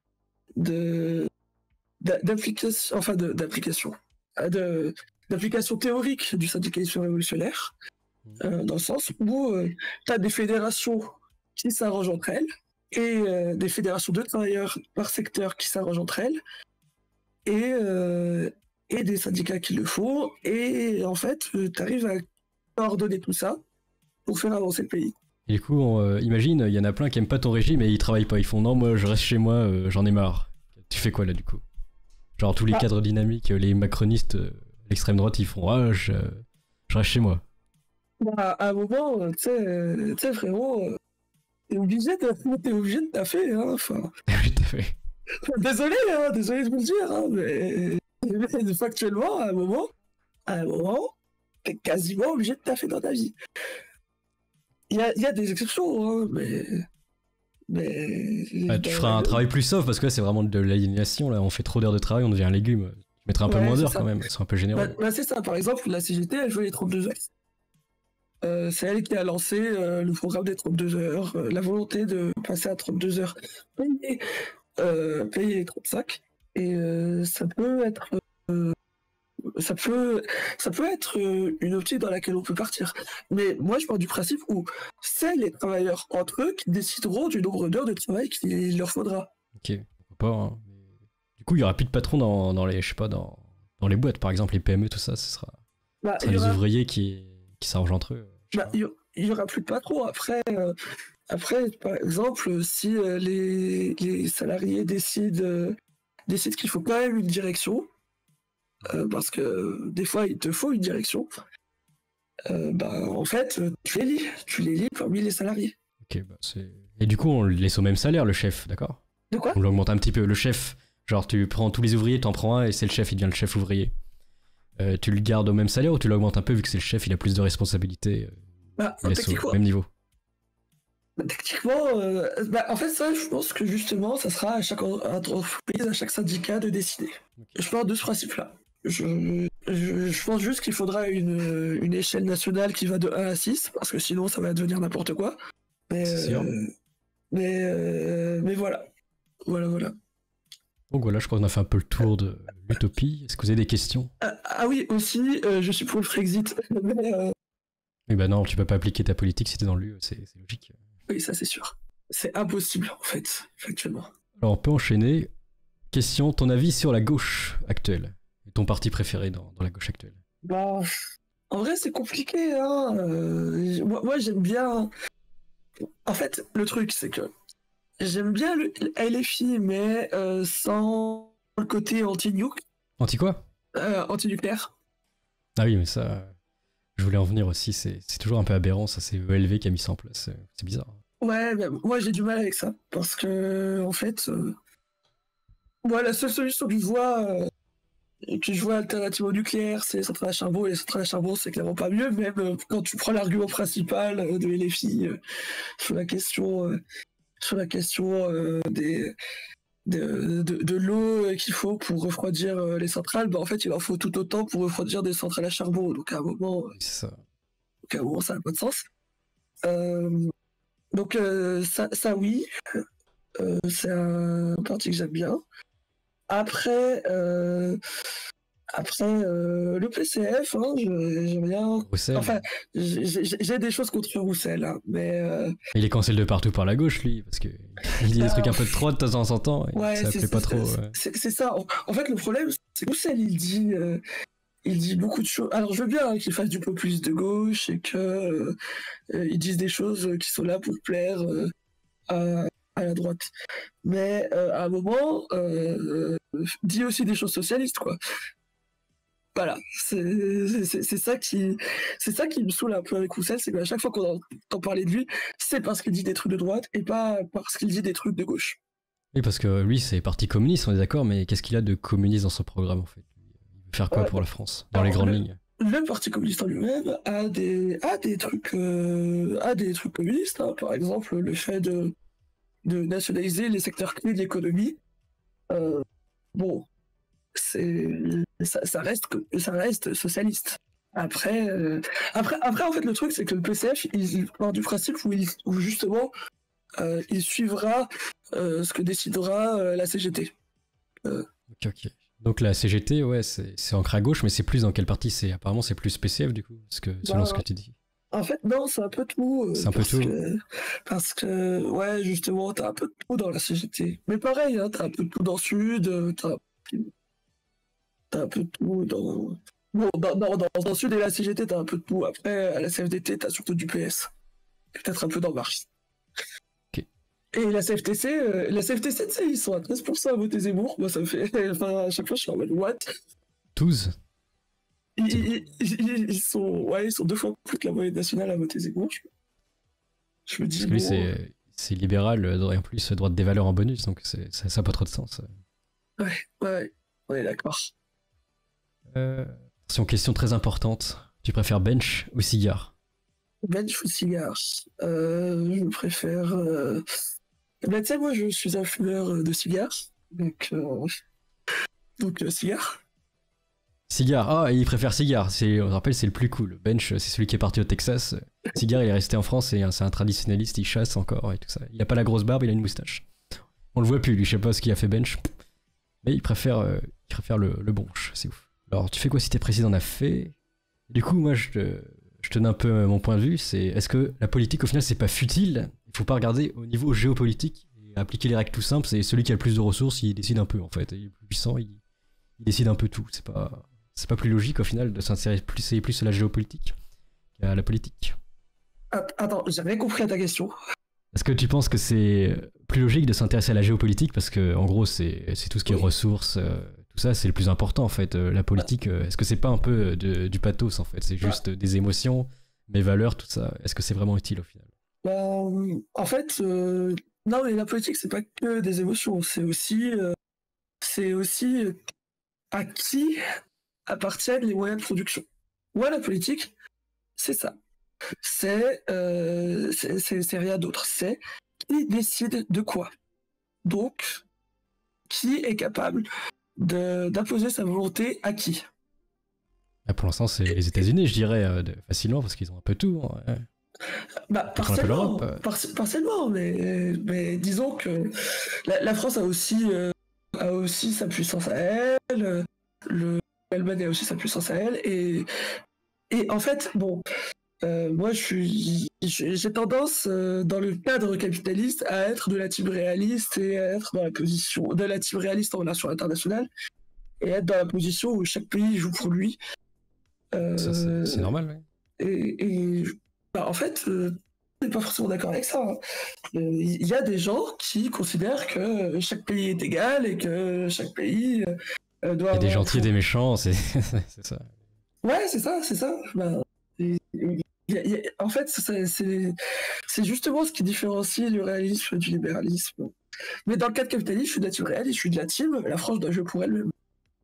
de, d'a- d'application, enfin, de, d'application, euh, de, d'application théorique du syndicalisme révolutionnaire, euh, dans le sens où tu as des fédérations qui s'arrangent entre elles et euh, des fédérations de travailleurs par secteur qui s'arrangent entre elles et, euh, et des syndicats qui le font. Et en fait, tu arrives à coordonner tout ça pour faire avancer le pays. Et du coup, on, euh, imagine, il y en a plein qui aiment pas ton régime et ils travaillent pas. Ils font non, moi je reste chez moi, euh, j'en ai marre. Tu fais quoi là du coup? Genre tous les Ah. cadres dynamiques, euh, les macronistes, euh, l'extrême droite, ils font ah, je, je reste chez moi. Bah, à un moment, euh, tu sais, euh, tu sais, frérot, euh, t'es obligé de, t'es obligé de taffer, hein, enfin. Tout à fait. Désolé, hein, désolé de vous le dire, hein, mais, mais factuellement, à un moment, à un moment, t'es quasiment obligé de taffer dans ta vie. Il y a, il y a des exceptions, hein, mais. Mais. Ah, tu dans feras la- un travail plus soft parce que là c'est vraiment de l'aliénation. Là, on fait trop d'heures de travail, on devient un légume. Tu mettrais un peu Ouais, moins c'est d'heures ça. quand même, ils sont un peu généreux. Bah, bah, c'est ça, par exemple, la C G T, elle veut les trente-deux heures. Euh, c'est elle qui a lancé euh, le programme des trente-deux heures, euh, la volonté de passer à trente-deux heures payées, euh, payer les trente-cinq. Et euh, ça peut être. euh, ça peut, ça peut être euh, une optique dans laquelle on peut partir. Mais moi, je pars du principe où c'est les travailleurs entre eux qui décideront du nombre d'heures de travail qu'il leur faudra. Ok, pourquoi pas. Hein. Mais du coup, il y aura plus de patrons dans, dans les, je sais pas, dans, dans les boîtes, par exemple, les P M E, tout ça, ce sera, Bah, ce il sera y les aura- ouvriers qui, qui s'arrangent entre eux. je sais bah, pas. il y, il y aura plus de patron. Après, euh, après, par exemple, si euh, les, les salariés décident, euh, décident qu'il faut quand même une direction, euh, parce que euh, des fois il te faut une direction, euh, bah en fait, euh, tu les lis, tu les lis parmi les salariés. Ok, bah c'est. Et du coup, on le laisse au même salaire, le chef, d'accord? De quoi? On l'augmente un petit peu. Le chef, genre tu prends tous les ouvriers, t'en prends un et c'est le chef, il devient le chef ouvrier. Euh, tu le gardes au même salaire ou tu l'augmentes un peu vu que c'est le chef, il a plus de responsabilités, euh, Bah, il laisse au techniquement, même niveau. bah, techniquement euh, bah, en fait, ça, je pense que justement, ça sera à chaque entreprise, à chaque syndicat de décider. Okay. Je pars de ce principe-là. Je, je, je pense juste qu'il faudra une, une échelle nationale qui va de un à six, parce que sinon, ça va devenir n'importe quoi. Mais, euh, mais, euh, mais voilà. Voilà, voilà. Donc voilà, je crois qu'on a fait un peu le tour de l'utopie. Est-ce que vous avez des questions? Ah, ah oui, aussi, euh, je suis pour le Frexit. Mais, euh... Oui, bah non, tu peux pas appliquer ta politique si t'es dans l'U E, c'est logique. Oui, ça c'est sûr. C'est impossible, en fait, factuellement. Alors on peut enchaîner. Question, ton avis sur la gauche actuelle? Et ton parti préféré dans, dans la gauche actuelle? Bah, en vrai, c'est compliqué, hein. Euh, moi, moi j'aime bien... En fait, le truc, c'est que j'aime bien le L F I, mais euh, sans le côté anti-nuke. Anti quoi? euh, Anti-nucléaire. Ah oui, mais ça, je voulais en venir aussi, c'est toujours un peu aberrant, ça, c'est E L V qui a mis ça en place, c'est bizarre. Ouais, mais moi j'ai du mal avec ça, parce que, en fait, euh, moi, la seule solution que je vois, euh, que je vois alternative au nucléaire, c'est les centrales à charbon, et les centrales à charbon, c'est clairement pas mieux, même euh, quand tu prends l'argument principal euh, de L F I euh, sur la question, euh, sur la question euh, des... de, de, de l'eau qu'il faut pour refroidir euh, les centrales, bah en fait il en faut tout autant pour refroidir des centrales à charbon, donc à un moment, ça. Donc à un moment ça n'a pas de sens. Euh, donc euh, ça, ça oui, euh, c'est un parti que j'aime bien. Après, euh, après euh, le P C F, hein, j'aime bien. Roussel. Enfin, j'ai des choses contre Roussel, hein, mais. Euh... Il est cancellé de partout par la gauche, lui, parce que il dit des trucs un peu de trop de temps en temps. Et ouais, ça plaît pas trop. C'est ouais. ça. En fait, le problème, c'est que Roussel, il dit, euh, il dit beaucoup de choses. Alors, je veux bien hein, qu'il fasse du populisme de gauche et que euh, il dise des choses qui sont là pour plaire euh, à, à la droite. Mais euh, à un moment, euh, dit aussi des choses socialistes, quoi. Voilà, c'est ça qui c'est ça qui me saoule un peu avec Roussel, c'est qu'à chaque fois qu'on entend parler de lui, c'est parce qu'il dit des trucs de droite et pas parce qu'il dit des trucs de gauche. Oui, parce que lui, c'est parti communiste, on est d'accord, mais qu'est-ce qu'il a de communiste dans son programme, en fait? Il veut faire quoi ouais, pour la France, dans alors, les grandes le, lignes? Le Parti communiste en lui-même a des, a des trucs euh, a des trucs communistes, hein. Par exemple, le fait de, de nationaliser les secteurs clés de l'économie. Euh, bon, c'est ça, ça reste ça reste socialiste. Après, euh, après, après, en fait, le truc, c'est que le P C F, il part du principe où, il, où justement, euh, il suivra euh, ce que décidera euh, la C G T. Euh, ok, ok. Donc la C G T, ouais, c'est ancré à gauche, mais c'est plus dans quelle partie? C'est apparemment c'est plus P C F du coup, parce que, selon bah, ce que tu dis. En fait, non, c'est un peu tout. Euh, c'est un peu tout. Que, parce que, ouais, justement, t'as un peu de tout dans la C G T. Mais pareil, hein, t'as un peu de tout dans le Sud, t'as un peu de tout dans... Bon, dans, dans, dans, dans le Sud et la C G T, t'as un peu de tout. Après, à la C F D T, t'as surtout du P S. Peut-être un peu d'En Marche. Okay. Et la C F T C, euh, la C F T C, tu sais, ils sont à treize pour cent à voter Zemmour. Moi, ça me fait... Enfin, à chaque fois, je suis en mode, what? douze ils, ils, ils, ils, sont... Ouais, ils sont deux fois plus que la moyenne nationale à voter Zemmour. Je, je me dis... Parce que lui, bon... c'est libéral, et en plus, droite des valeurs en bonus, donc ça n'a pas trop de sens. Ouais, ouais, on est d'accord. Euh... C'est une question très importante. Tu préfères bench ou cigare? Bench ou cigare? euh, Je préfère... Euh... Ben, tu sais, moi, je suis un fumeur de cigares. Donc, euh... donc euh, cigare. Cigare. Ah, il préfère cigare. On se rappelle, c'est le plus cool. Bench, c'est celui qui est parti au Texas. Cigare, il est resté en France et c'est un traditionnaliste. Il chasse encore et tout ça. Il a pas la grosse barbe, il a une moustache. On le voit plus, lui. Je sais pas ce qu'il a fait bench. Mais il préfère, euh, il préfère le, le bonche. C'est ouf. Alors, tu fais quoi si t'es président d'un fait? Du coup, moi, je te, je te donne un peu mon point de vue. C'est est-ce que la politique, au final, c'est pas futile? Il faut pas regarder au niveau géopolitique et appliquer les règles tout simples. C'est celui qui a le plus de ressources, il décide un peu, en fait. Il est plus puissant, il, il décide un peu tout. C'est pas, c'est pas plus logique, au final, de s'insérer plus et plus à la géopolitique qu'à la politique. Attends, j'ai rien compris à ta question. Est-ce que tu penses que c'est plus logique de s'intéresser à la géopolitique parce que en gros c'est tout ce qui est oui. ressources, euh, tout ça c'est le plus important en fait. Euh, la politique, euh, est-ce que c'est pas un peu de, du pathos en fait? C'est juste ouais. des émotions, mes valeurs, tout ça. Est-ce que c'est vraiment utile au final? euh, En fait, euh, non mais la politique c'est pas que des émotions, c'est aussi, euh, c'est aussi à qui appartiennent les moyens de production. Ouais, la politique, c'est ça. C'est euh, rien d'autre. C'est qui décide de quoi. Donc, qui est capable d'imposer sa volonté à qui? Ah, pour l'instant, c'est les États-Unis, je dirais, euh, de, facilement, parce qu'ils ont un peu tout. Ouais. Bah, partiellement, par, partiellement, mais, mais disons que la, la France a aussi, euh, a aussi sa puissance à elle, l'Allemagne a aussi sa puissance à elle, et, et en fait, bon... Euh, moi, je suis, j'ai tendance, euh, dans le cadre capitaliste, à être de la team réaliste et à être dans la position de la team réaliste en relation internationale et être dans la position où chaque pays joue pour lui. Euh, ça, c'est normal, oui. Et, et bah, en fait, euh, je suis pas forcément d'accord avec ça. Il hein. euh, y a des gens qui considèrent que chaque pays est égal et que chaque pays euh, doit. Il y a des gentils et des méchants, c'est ça. Ouais, c'est ça, c'est ça. Bah, et, et, Y a, y a, en fait, c'est justement ce qui différencie le réalisme du libéralisme. Mais dans le cas de capitalisme, je suis de la team réaliste, je suis de la team, la France doit jouer pour elle-même.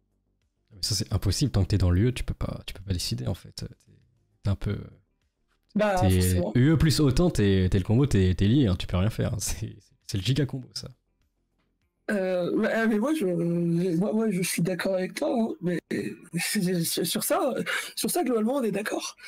Ça, c'est impossible. Tant que t'es dans l'U E, tu peux pas, tu peux pas décider, en fait. T'es un peu... Bah, U E plus autant, t'es le combo, t'es lié, hein, tu peux rien faire. Hein. C'est le giga combo, ça. Euh, mais moi je, moi, moi, je suis d'accord avec toi, hein, mais sur ça, sur ça, globalement, on est d'accord.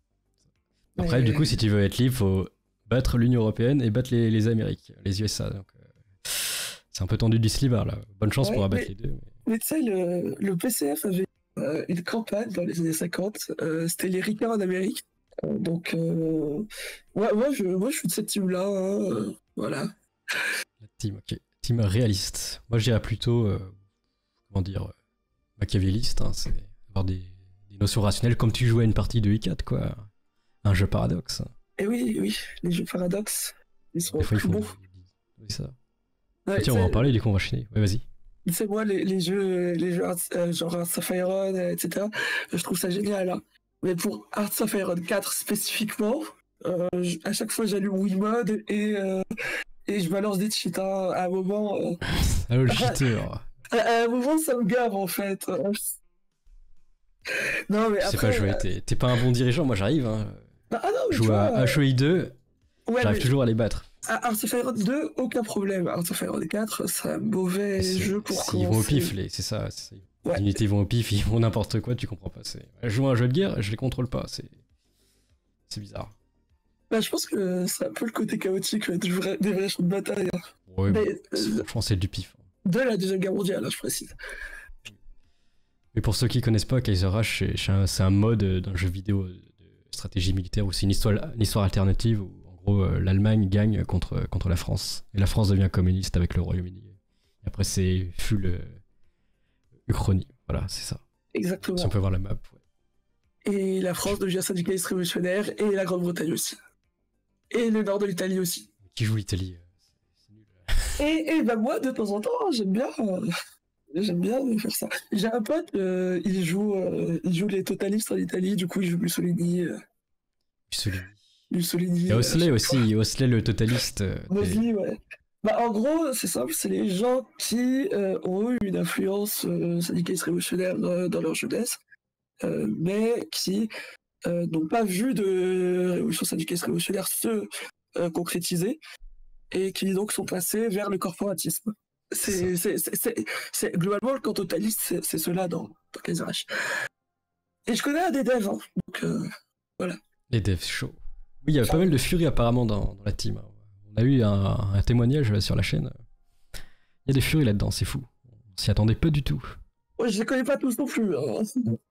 Après, mais... du coup, si tu veux être libre, faut battre l'Union Européenne et battre les, les Amériques, les U S A. Donc, euh, c'est un peu tendu du slibar, là. Bonne chance ouais, pour abattre mais, les deux. Mais, mais tu sais, le, le P C F avait euh, une campagne dans les années cinquante. Euh, C'était les Ricains en Amérique. Euh, donc, euh, ouais, moi, je, moi, je suis de cette team-là. Hein, euh, voilà. La team, ok. Team réaliste. Moi, je dirais plutôt, euh, comment dire, euh, machiavéliste. Hein, c'est avoir des, des notions rationnelles comme tu jouais à une partie de I quatre, quoi. Un jeu paradoxe. Et oui, oui, les jeux paradoxes, ils sont plus bons. Oui, ça. Ouais, ah, tiens, on va en parler, du coup, on va enchaîner. Ouais, vas-y. Tu sais, moi, les, les jeux, les jeux euh, genre Hearts of Iron, et cetera, je trouve ça génial. Hein. Mais pour Hearts of Iron quatre spécifiquement, euh, à chaque fois, j'allume Wiimote et, euh, et je balance des cheats. Hein. À un moment. Euh... ah, le cheater. À, à un moment, ça me gave, en fait. Non, mais je sais après. pas jouer, euh... t'es pas un bon dirigeant, moi j'arrive. Hein. Ah non, mais je joue à H E I deux, ouais, j'arrive toujours à les battre. À Hearts of Iron deux, aucun problème. Hearts of Iron quatre, c'est un mauvais jeu pour commencer. Ils vont au pif, c'est ça. Ouais. Les unités vont au pif, ils font n'importe quoi, tu comprends pas. Je joue à un jeu de guerre, je les contrôle pas, c'est bizarre. Bah, je pense que c'est un peu le côté chaotique des vrais, des vrais champs de bataille. Hein. Ouais, mais, euh, franchement, c'est du pif. De la Deuxième Guerre mondiale, là, je précise. Mais pour ceux qui connaissent pas, Kaiser Rush, c'est un mode d'un jeu vidéo de stratégie militaire où c'est une histoire, une histoire alternative où en gros euh, l'Allemagne gagne contre, contre la France. Et la France devient communiste avec le Royaume-Uni. Et après c'est full euh, Uchronie. Voilà, c'est ça. Exactement. Si on peut voir la map. Ouais. Et la France devient syndicaliste révolutionnaire et la Grande-Bretagne aussi. Et le nord de l'Italie aussi. Qui joue l'Italie? Et, et bah moi, de temps en temps, j'aime bien... Euh... J'aime bien faire ça. J'ai un pote, euh, il, joue, euh, il joue les totalistes en Italie, du coup il joue Mussolini. Euh... Mussolini. Mussolini. Il y a Osley euh, aussi, Osley le totaliste. Euh, Osley, ouais. Bah, en gros, c'est simple, c'est les gens qui euh, ont eu une influence euh, syndicaliste révolutionnaire euh, dans leur jeunesse, euh, mais qui euh, n'ont pas vu de révolution syndicaliste révolutionnaire se euh, concrétiser, et qui donc sont passés vers le corporatisme. C'est globalement le camp totaliste, c'est cela dans, dans Kaiser Rush. Et je connais des devs, hein, donc euh, voilà. Les devs chauds. Oui, il y a pas mal de furie apparemment dans, dans la team. On a eu un, un témoignage sur la chaîne. Il y a des furies là-dedans, c'est fou. On s'y attendait pas du tout. Ouais, je les connais pas tous non plus. Hein.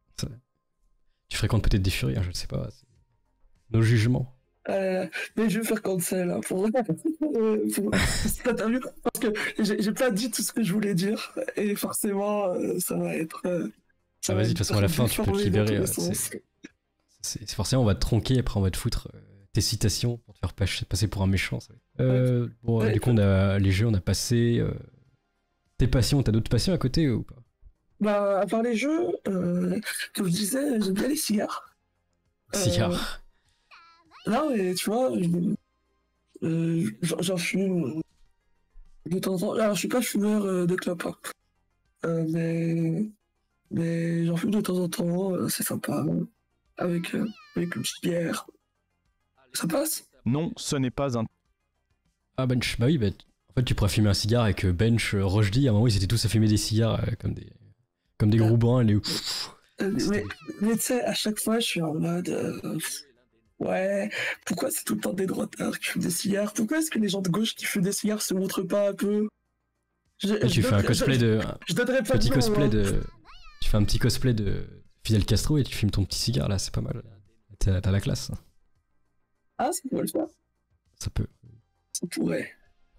Tu fréquentes peut-être des furies, hein, je ne sais pas. Nos jugements. Euh, mais je vais faire cancel hein, pour, pour cette interview parce que j'ai pas dit tout ce que je voulais dire et forcément euh, ça va être. Euh, ah, vas-y, de toute façon, à la fin, tu peux te libérer. C'est forcément, on va te tronquer, après on va te foutre euh, tes citations pour te faire pas- passer pour un méchant. Ça. Euh, bon, Ouais. du coup, on a les jeux, on a passé. Euh, tes passions, t'as d'autres passions à côté ou pas? Bah, à part les jeux, euh, comme je disais, j'aime bien les cigares. Euh, Cigare. Là, mais tu vois, je- euh, j'en j'en fume de temps en temps. Alors, je suis pas fumeur euh, de clope, hein. Euh, mais, mais j'en fume de temps en temps, euh, c'est sympa. Avec, euh, avec une petite bière. Ça passe? Non, ce n'est pas un... Ah, Bench, bah oui, bah, en fait, tu pourrais fumer un cigare avec euh, Bench, euh, Rochdy. À un moment, ils étaient tous à fumer des cigares euh, comme des, comme des gros bruns. Les... Euh, C'était- mais mais tu sais, à chaque fois, je suis en mode. euh, ouais, pourquoi c'est tout le temps des droitards qui fument des cigares? Pourquoi est-ce que les gens de gauche qui fument des cigares se montrent pas un peu? Je, Ah, tu je fais un donnerais- cosplay je, de. Un je donnerais pas petit de nom, cosplay hein. de. Tu fais un petit cosplay de Fidel Castro et tu fumes ton petit cigare là, c'est pas mal. T'as t'as la classe. Ah, ça pourrait le faire. Ça peut. Ça pourrait.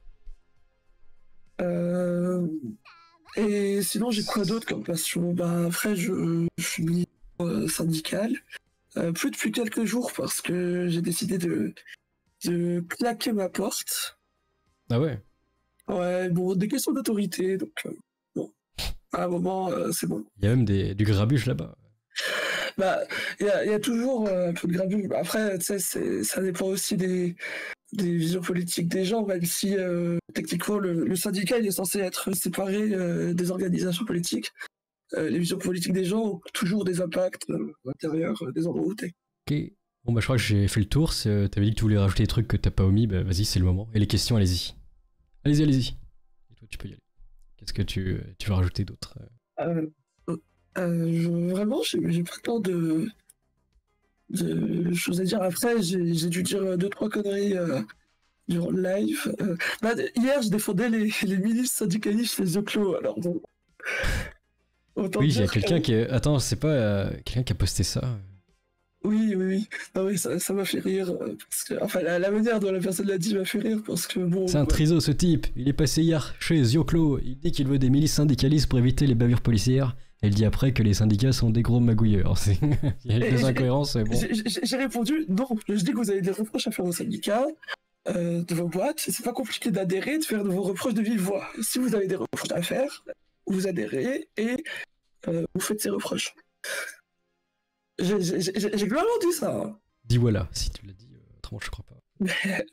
Euh... Et sinon, j'ai quoi d'autre comme passion? Bah, après, je, je suis militant euh, syndical. Euh, plus depuis quelques jours parce que j'ai décidé de, de claquer ma porte. Ah ouais. Ouais, bon, des questions d'autorité, donc euh, bon, à un moment, euh, c'est bon. Il y a même des, du grabuge là-bas. Bah, il y a, il y a toujours euh, un peu de grabuge. Après, tu sais, c'est- ça dépend aussi des, des visions politiques des gens, même si euh, techniquement le, le syndicat il est censé être séparé euh, des organisations politiques. Euh, les visions politiques des gens ont toujours des impacts euh, à l'intérieur euh, des endroits où t'es. Ok. Bon bah je crois que j'ai fait le tour. C'est, euh, T'avais dit que tu voulais rajouter des trucs que t'as pas omis. Bah vas-y, c'est le moment. Et les questions, allez-y. Allez-y, allez-y. Et toi, tu peux y aller. Qu'est-ce que tu, tu veux rajouter d'autre? Euh, euh, je- vraiment, j'ai j'ai pas tant de, de choses à dire. Après, j'ai j'ai dû dire deux, trois conneries euh, durant le live. Euh, bah, hier, je défendais les, les milices syndicalistes chez The Clos, alors bon. Autant Oui, il y a dire quelqu'un que- qui. est- Attends, c'est pas euh, quelqu'un qui a posté ça. Oui, oui, oui. Ah oui, ça ça m'a fait rire. euh, Parce que, enfin, la, la manière dont la personne l'a dit m'a fait rire parce que bon. C'est un ouais. triso ce type. Il est passé hier chez Zioclo. Il dit qu'il veut des milices syndicalistes pour éviter les bavures policières. Elle dit après que les syndicats sont des gros magouilleurs. C'est- Il y a Et des j'ai- incohérences, mais bon. J'ai j'ai- j'ai répondu non. Je dis que vous avez des reproches à faire au syndicat, euh, de vos boîtes. C'est pas compliqué d'adhérer, de faire de vos reproches de vive voix. Si vous avez des reproches à faire, vous adhérez et euh, vous faites ces reproches. J'ai j'ai- j'ai- j'ai globalement dit ça. hein. Dis voilà, si tu l'as dit, euh, autrement je crois pas. Mais,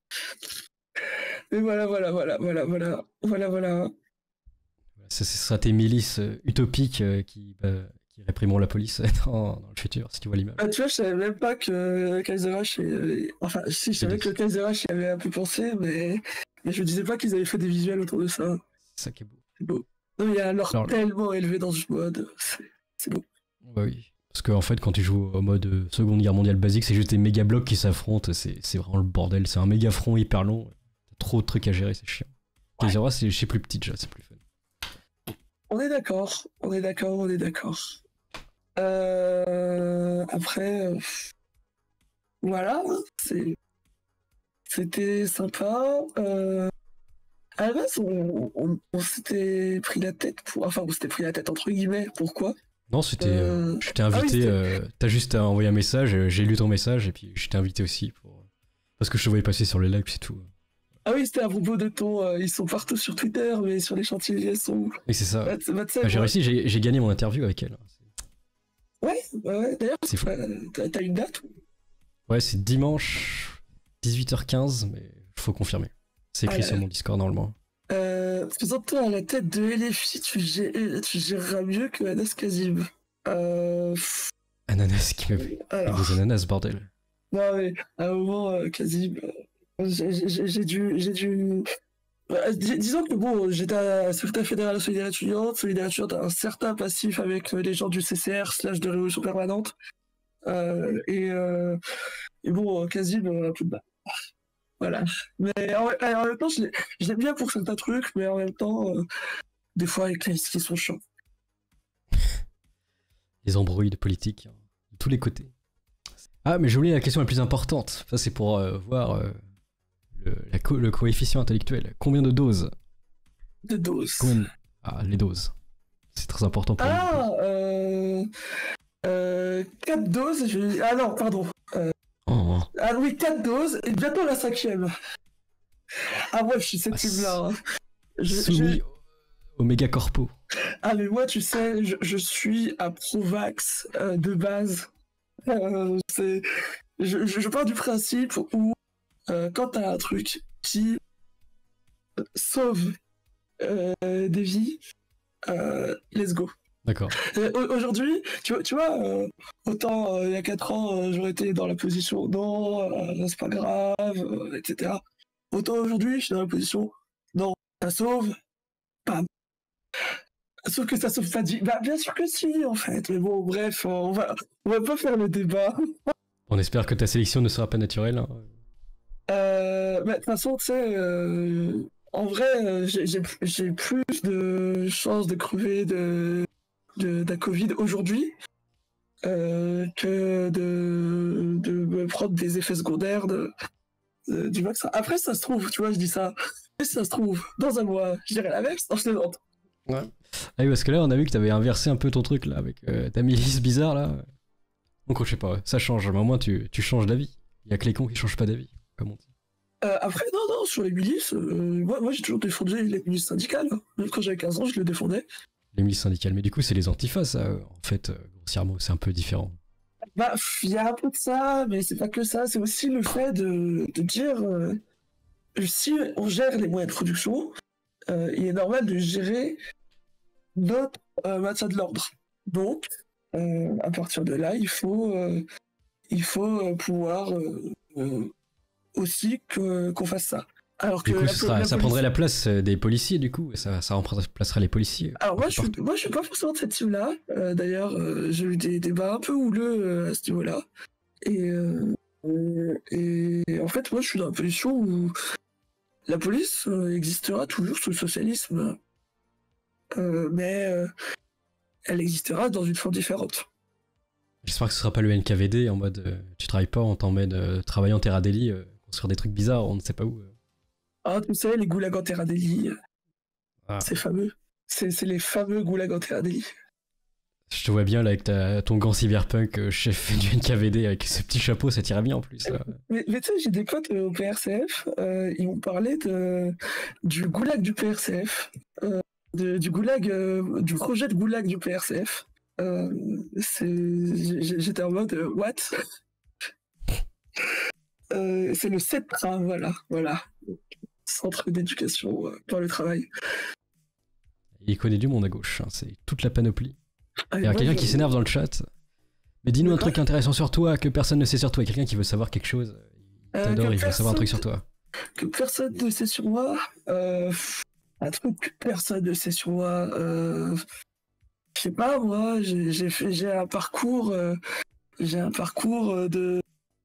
mais voilà, voilà, voilà, voilà, voilà, voilà, voilà. Ce ce sera tes milices euh, utopiques euh, qui, bah, qui réprimeront la police dans, dans le futur, si tu vois l'image. Bah, tu vois, je savais même pas que Kaiser H. est- Enfin, si, je savais que Kaiser H. y avait un peu pensé, mais, mais je me disais pas qu'ils avaient fait des visuels autour de ça. C'est ça qui est beau. C'est beau. Non, mais il y a un lore Alors- tellement élevé dans ce mode. C'est c'est beau. Bah oui. Parce qu'en fait, quand tu joues au mode euh, Seconde Guerre mondiale basique, c'est juste des méga blocs qui s'affrontent. C'est c'est vraiment le bordel. C'est un méga front hyper long. T'as trop de trucs à gérer, c'est chiant. Ouais. Les Zora, c'est chez plus petit déjà, c'est plus fun. On est d'accord, on est d'accord, on est d'accord. Euh, après, euh, voilà, c'est- c'était sympa. Euh, à la base, on, on- on s'était pris la tête pour. Enfin, on s'était pris la tête entre guillemets. Pourquoi? Non, c'était. euh, Euh, je t'ai ah oui, invité. c'était- euh, T'as juste à envoyer un message. euh, J'ai lu ton message et puis je t'ai invité aussi pour. Parce que je te voyais passer sur le live, c'est tout. Ah oui, c'était à propos de ton. euh, ils sont partout sur Twitter, mais sur les chantiers, ils sont. Et c'est ça. Bah, t- bah, tu sais, Bah, j'ai moi- réussi, j'ai j'ai gagné mon interview avec elle. Ouais, ouais, ouais. D'ailleurs, C'est fou. euh, t'as t'as une date? Ouais, c'est dimanche dix-huit heures quinze, mais faut confirmer. C'est écrit Ah, sur là. mon Discord normalement. Euh, Faisant-toi à la tête de L F I, tu, gé- tu géreras mieux que Anas Kazim. Euh, pff, Ananas qui m'a fait alors, des ananas, bordel. non mais à un moment, euh, Kazim, euh, j'ai j'ai- j'ai dû, j'ai dû. Bah, dis- disons que bon, j'étais à secrétaire fédéral de Solidarité étudiante. Solidarité étudiante a un certain passif avec euh, les gens du C C R slash de Révolution permanente. Euh, et, euh, et bon, euh, Kazim, euh, un peu de mal. Voilà. Mais en, en même temps, je l'ai- je l'aime bien pour certains trucs, mais en même temps, euh, des fois, avec les qui sont chiants. Les embrouilles de politique hein, de tous les côtés. Ah, mais j'ai oublié la question la plus importante. Ça, c'est pour euh, voir euh, le, la co- le coefficient intellectuel. Combien de doses De doses. Combien de- Ah, les doses. C'est très important pour Ah, nous. euh, euh, quatre doses. Je... Ah non, pardon. Oh. non. Ah oui, quatre doses et bientôt la cinquième. Ah ouais, je suis cette Ah, team-là. Hein. Je- Soumis je- au méga corpo. Ah mais moi, tu sais, je, je suis à Provax euh, de base. Euh, c'est... Je, je, je pars du principe où euh, quand t'as un truc qui sauve euh, des vies, euh, let's go. D'accord. Et au- Aujourd'hui, tu, vois- tu vois, euh, autant euh, il y a quatre ans, euh, j'aurais été dans la position non, euh, c'est pas grave, euh, et cetera. Autant aujourd'hui, je suis dans la position non, ça sauve, pas. Sauf que ça sauve pas de vie. Bah, bien sûr que si, en fait. Mais bon, bref, on va, on va pas faire le débat. On espère que ta sélection ne sera pas naturelle. Hein. Euh, bah, de toute façon, tu sais, euh, en vrai, euh, j'ai j'ai- j'ai plus de chances de crever de, de, d'un Covid aujourd'hui euh, que de, de me prendre des effets secondaires de, de- du vaccin. Après, ça se trouve, tu vois, je dis ça. Et ça se trouve, dans un mois, je dirais l'inverse. Non, je plaisante. Ouais. Ah oui, parce que là, on a vu que t'avais inversé un peu ton truc là avec euh, ta milice bizarre là. Donc, je sais pas, ouais, ça change. Mais au moins, tu, tu changes d'avis. Il y a que les cons qui changent pas d'avis, comme on dit. Euh, après, non, non, sur les milices, euh, moi, moi j'ai toujours défendu les milices syndicales. Hein. Même quand j'avais quinze ans, je les défendais. Les milices syndicales. Mais du coup, c'est les antifas, ça, euh, en fait, euh, grossièrement, c'est un peu différent. Bah, il y a un peu de ça, mais c'est pas que ça. C'est aussi le fait de, de dire euh, si on gère les moyens de production, euh, il est normal de gérer notre euh, maintien de l'ordre. Donc, euh, à partir de là, il faut, euh, il faut euh, pouvoir euh, euh, aussi que, qu'on fasse ça. Alors que Du coup, la ça, po- sera- la ça police- prendrait la place euh, des policiers, du coup. et Ça, ça remplacerait les policiers. Alors moi, je suis, partout. moi, je suis pas forcément de cette team-là. Euh, d'ailleurs, euh, j'ai eu des débats un peu houleux euh, à ce niveau-là. Et, euh, euh, et en fait, moi, je suis dans la position où la police euh, existera toujours sous le socialisme, euh, mais euh, elle existera dans une forme différente. J'espère que ce sera pas le N K V D en mode euh, tu travailles pas, on t'emmène euh, travailler en terra délit, euh, construire des trucs bizarres, on ne sait pas où. euh. Ah, tu sais, les goulags en terra délit, Ah. c'est fameux. C'est c'est les fameux goulags en terra délit. Je te vois bien là avec ta, ton gant cyberpunk, euh, chef du N K V D, avec ce petit chapeau, ça t'irait bien en plus. Là. Mais, mais tu sais, j'ai des potes euh, au P R C F, euh, ils m'ont parlé de, du goulag du P R C F, euh, de- du goulag, euh, du projet de goulag du P R C F. Euh, c'est- j'ai- J'étais en mode euh, what? Euh, c'est le C E T R A, voilà, voilà. Centre d'éducation euh, par le travail. Il connaît du monde à gauche, hein, c'est toute la panoplie. Ah, Il y a moi, quelqu'un je- qui s'énerve dans le chat. Mais dis-nous un Quoi truc intéressant sur toi que personne ne sait sur toi. Il y a quelqu'un qui veut savoir quelque chose. Il Euh, t'adore, que il veut savoir un truc sur personne- toi. Que personne ne sait sur moi. Euh, un truc que personne ne sait sur moi. Euh, je sais pas, moi, j'ai j'ai fait, j'ai un parcours, euh, j'ai un parcours euh, de,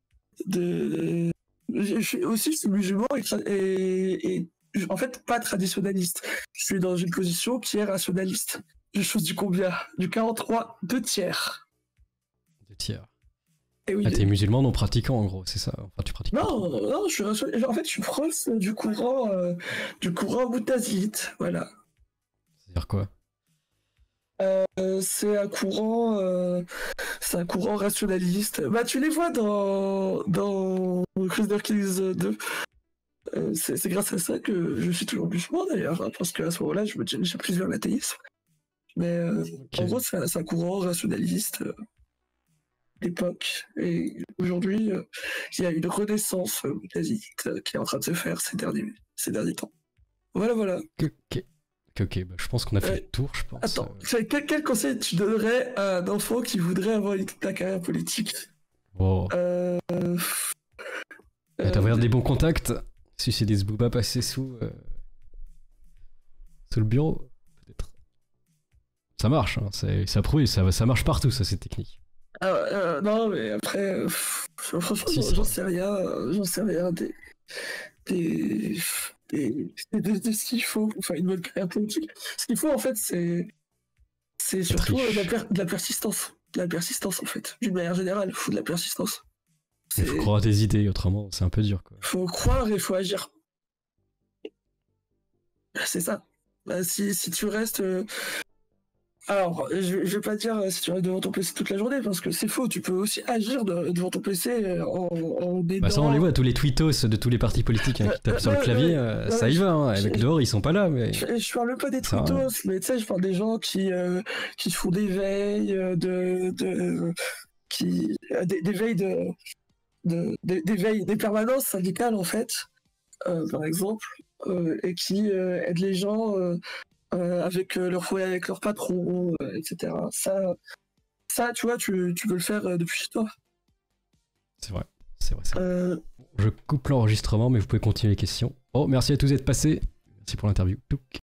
de, je suis aussi je suis musulman et, tra- et, et je- en fait pas traditionnaliste. Je suis dans une position qui est rationaliste. Je chose du combien? Du quarante-trois, deux tiers. Deux tiers. Et oui. Ah, t'es musulman non pratiquant en gros, c'est ça. Enfin, tu pratiques pas trop. Non, non, je suis rationnaliste. En fait, je suis proche du courant, euh, du courant moutazite, voilà. C'est-à-dire quoi? Euh, c'est un courant, euh, c'est un courant rationaliste. Bah, tu les vois dans dans Crusader Kings deux. Euh, c'est c'est grâce à ça que je suis toujours musulman d'ailleurs, hein, parce qu'à ce moment-là, je me dirigeais plus vers l'athéisme. Mais euh, Ok. en gros, c'est un, c'est un courant rationaliste euh, d'époque. Et aujourd'hui, euh, il y a une renaissance euh, moutazite euh, qui est en train de se faire ces derniers, ces derniers temps. Voilà, voilà. Ok, ok. Ok, ok, bah, je pense qu'on a fait Euh, le tour, je pense. Attends, Euh, quel, quel conseil tu donnerais à un enfant qui voudrait avoir une, ta carrière politique? Bon. euh, Euh, euh, T'as des bons contacts. Si c'est des zbooba passés sous, euh, sous le bureau, peut-être. Ça marche, hein, c'est c'est approuvé, ça, ça marche partout, ça, cette technique. ah, euh, non, mais après, euh, franchement, Si, j'en c'est j'en vrai. sais rien, euh, j'en sais rien des, des, des, de, de- de ce qu'il faut pour faire une bonne carrière politique. Ce qu'il faut, en fait, c'est, c'est surtout euh, de la, per- de la persistance. De la persistance, en fait. D'une manière générale, il faut de la persistance. Il faut C'est- croire à tes idées, autrement, c'est un peu dur, quoi. faut croire et il faut agir. C'est ça. Bah, si, si tu restes. euh, Alors, je, je vais pas dire euh, si tu restes devant ton P C toute la journée, parce que c'est faux. Tu peux aussi agir de- devant ton P C euh, en, en Bah ça on les aidant. voit, tous les tweetos de tous les partis politiques hein, qui tapent sur le Ouais, clavier, ouais, euh, ouais, ça y je- va, hein. Avec je- dehors ils sont pas là, mais Je, je parle même pas des ça sert à rien. tweetos, mais tu sais, je parle des gens qui, euh, qui font des veilles, euh, de, de, qui, euh, des, des veilles de, de- des, des veilles, des permanences syndicales en fait, euh, par exemple, euh, et qui euh, aident les gens euh, euh, avec euh, leur foyer, avec leur patron, euh, et cetera. Ça, ça, tu vois, tu, tu peux le faire euh, depuis chez toi. C'est vrai, c'est vrai, c'est vrai. Euh, Je coupe l'enregistrement, mais vous pouvez continuer les questions. Oh, merci à tous d'être passés. Merci pour l'interview. Touc.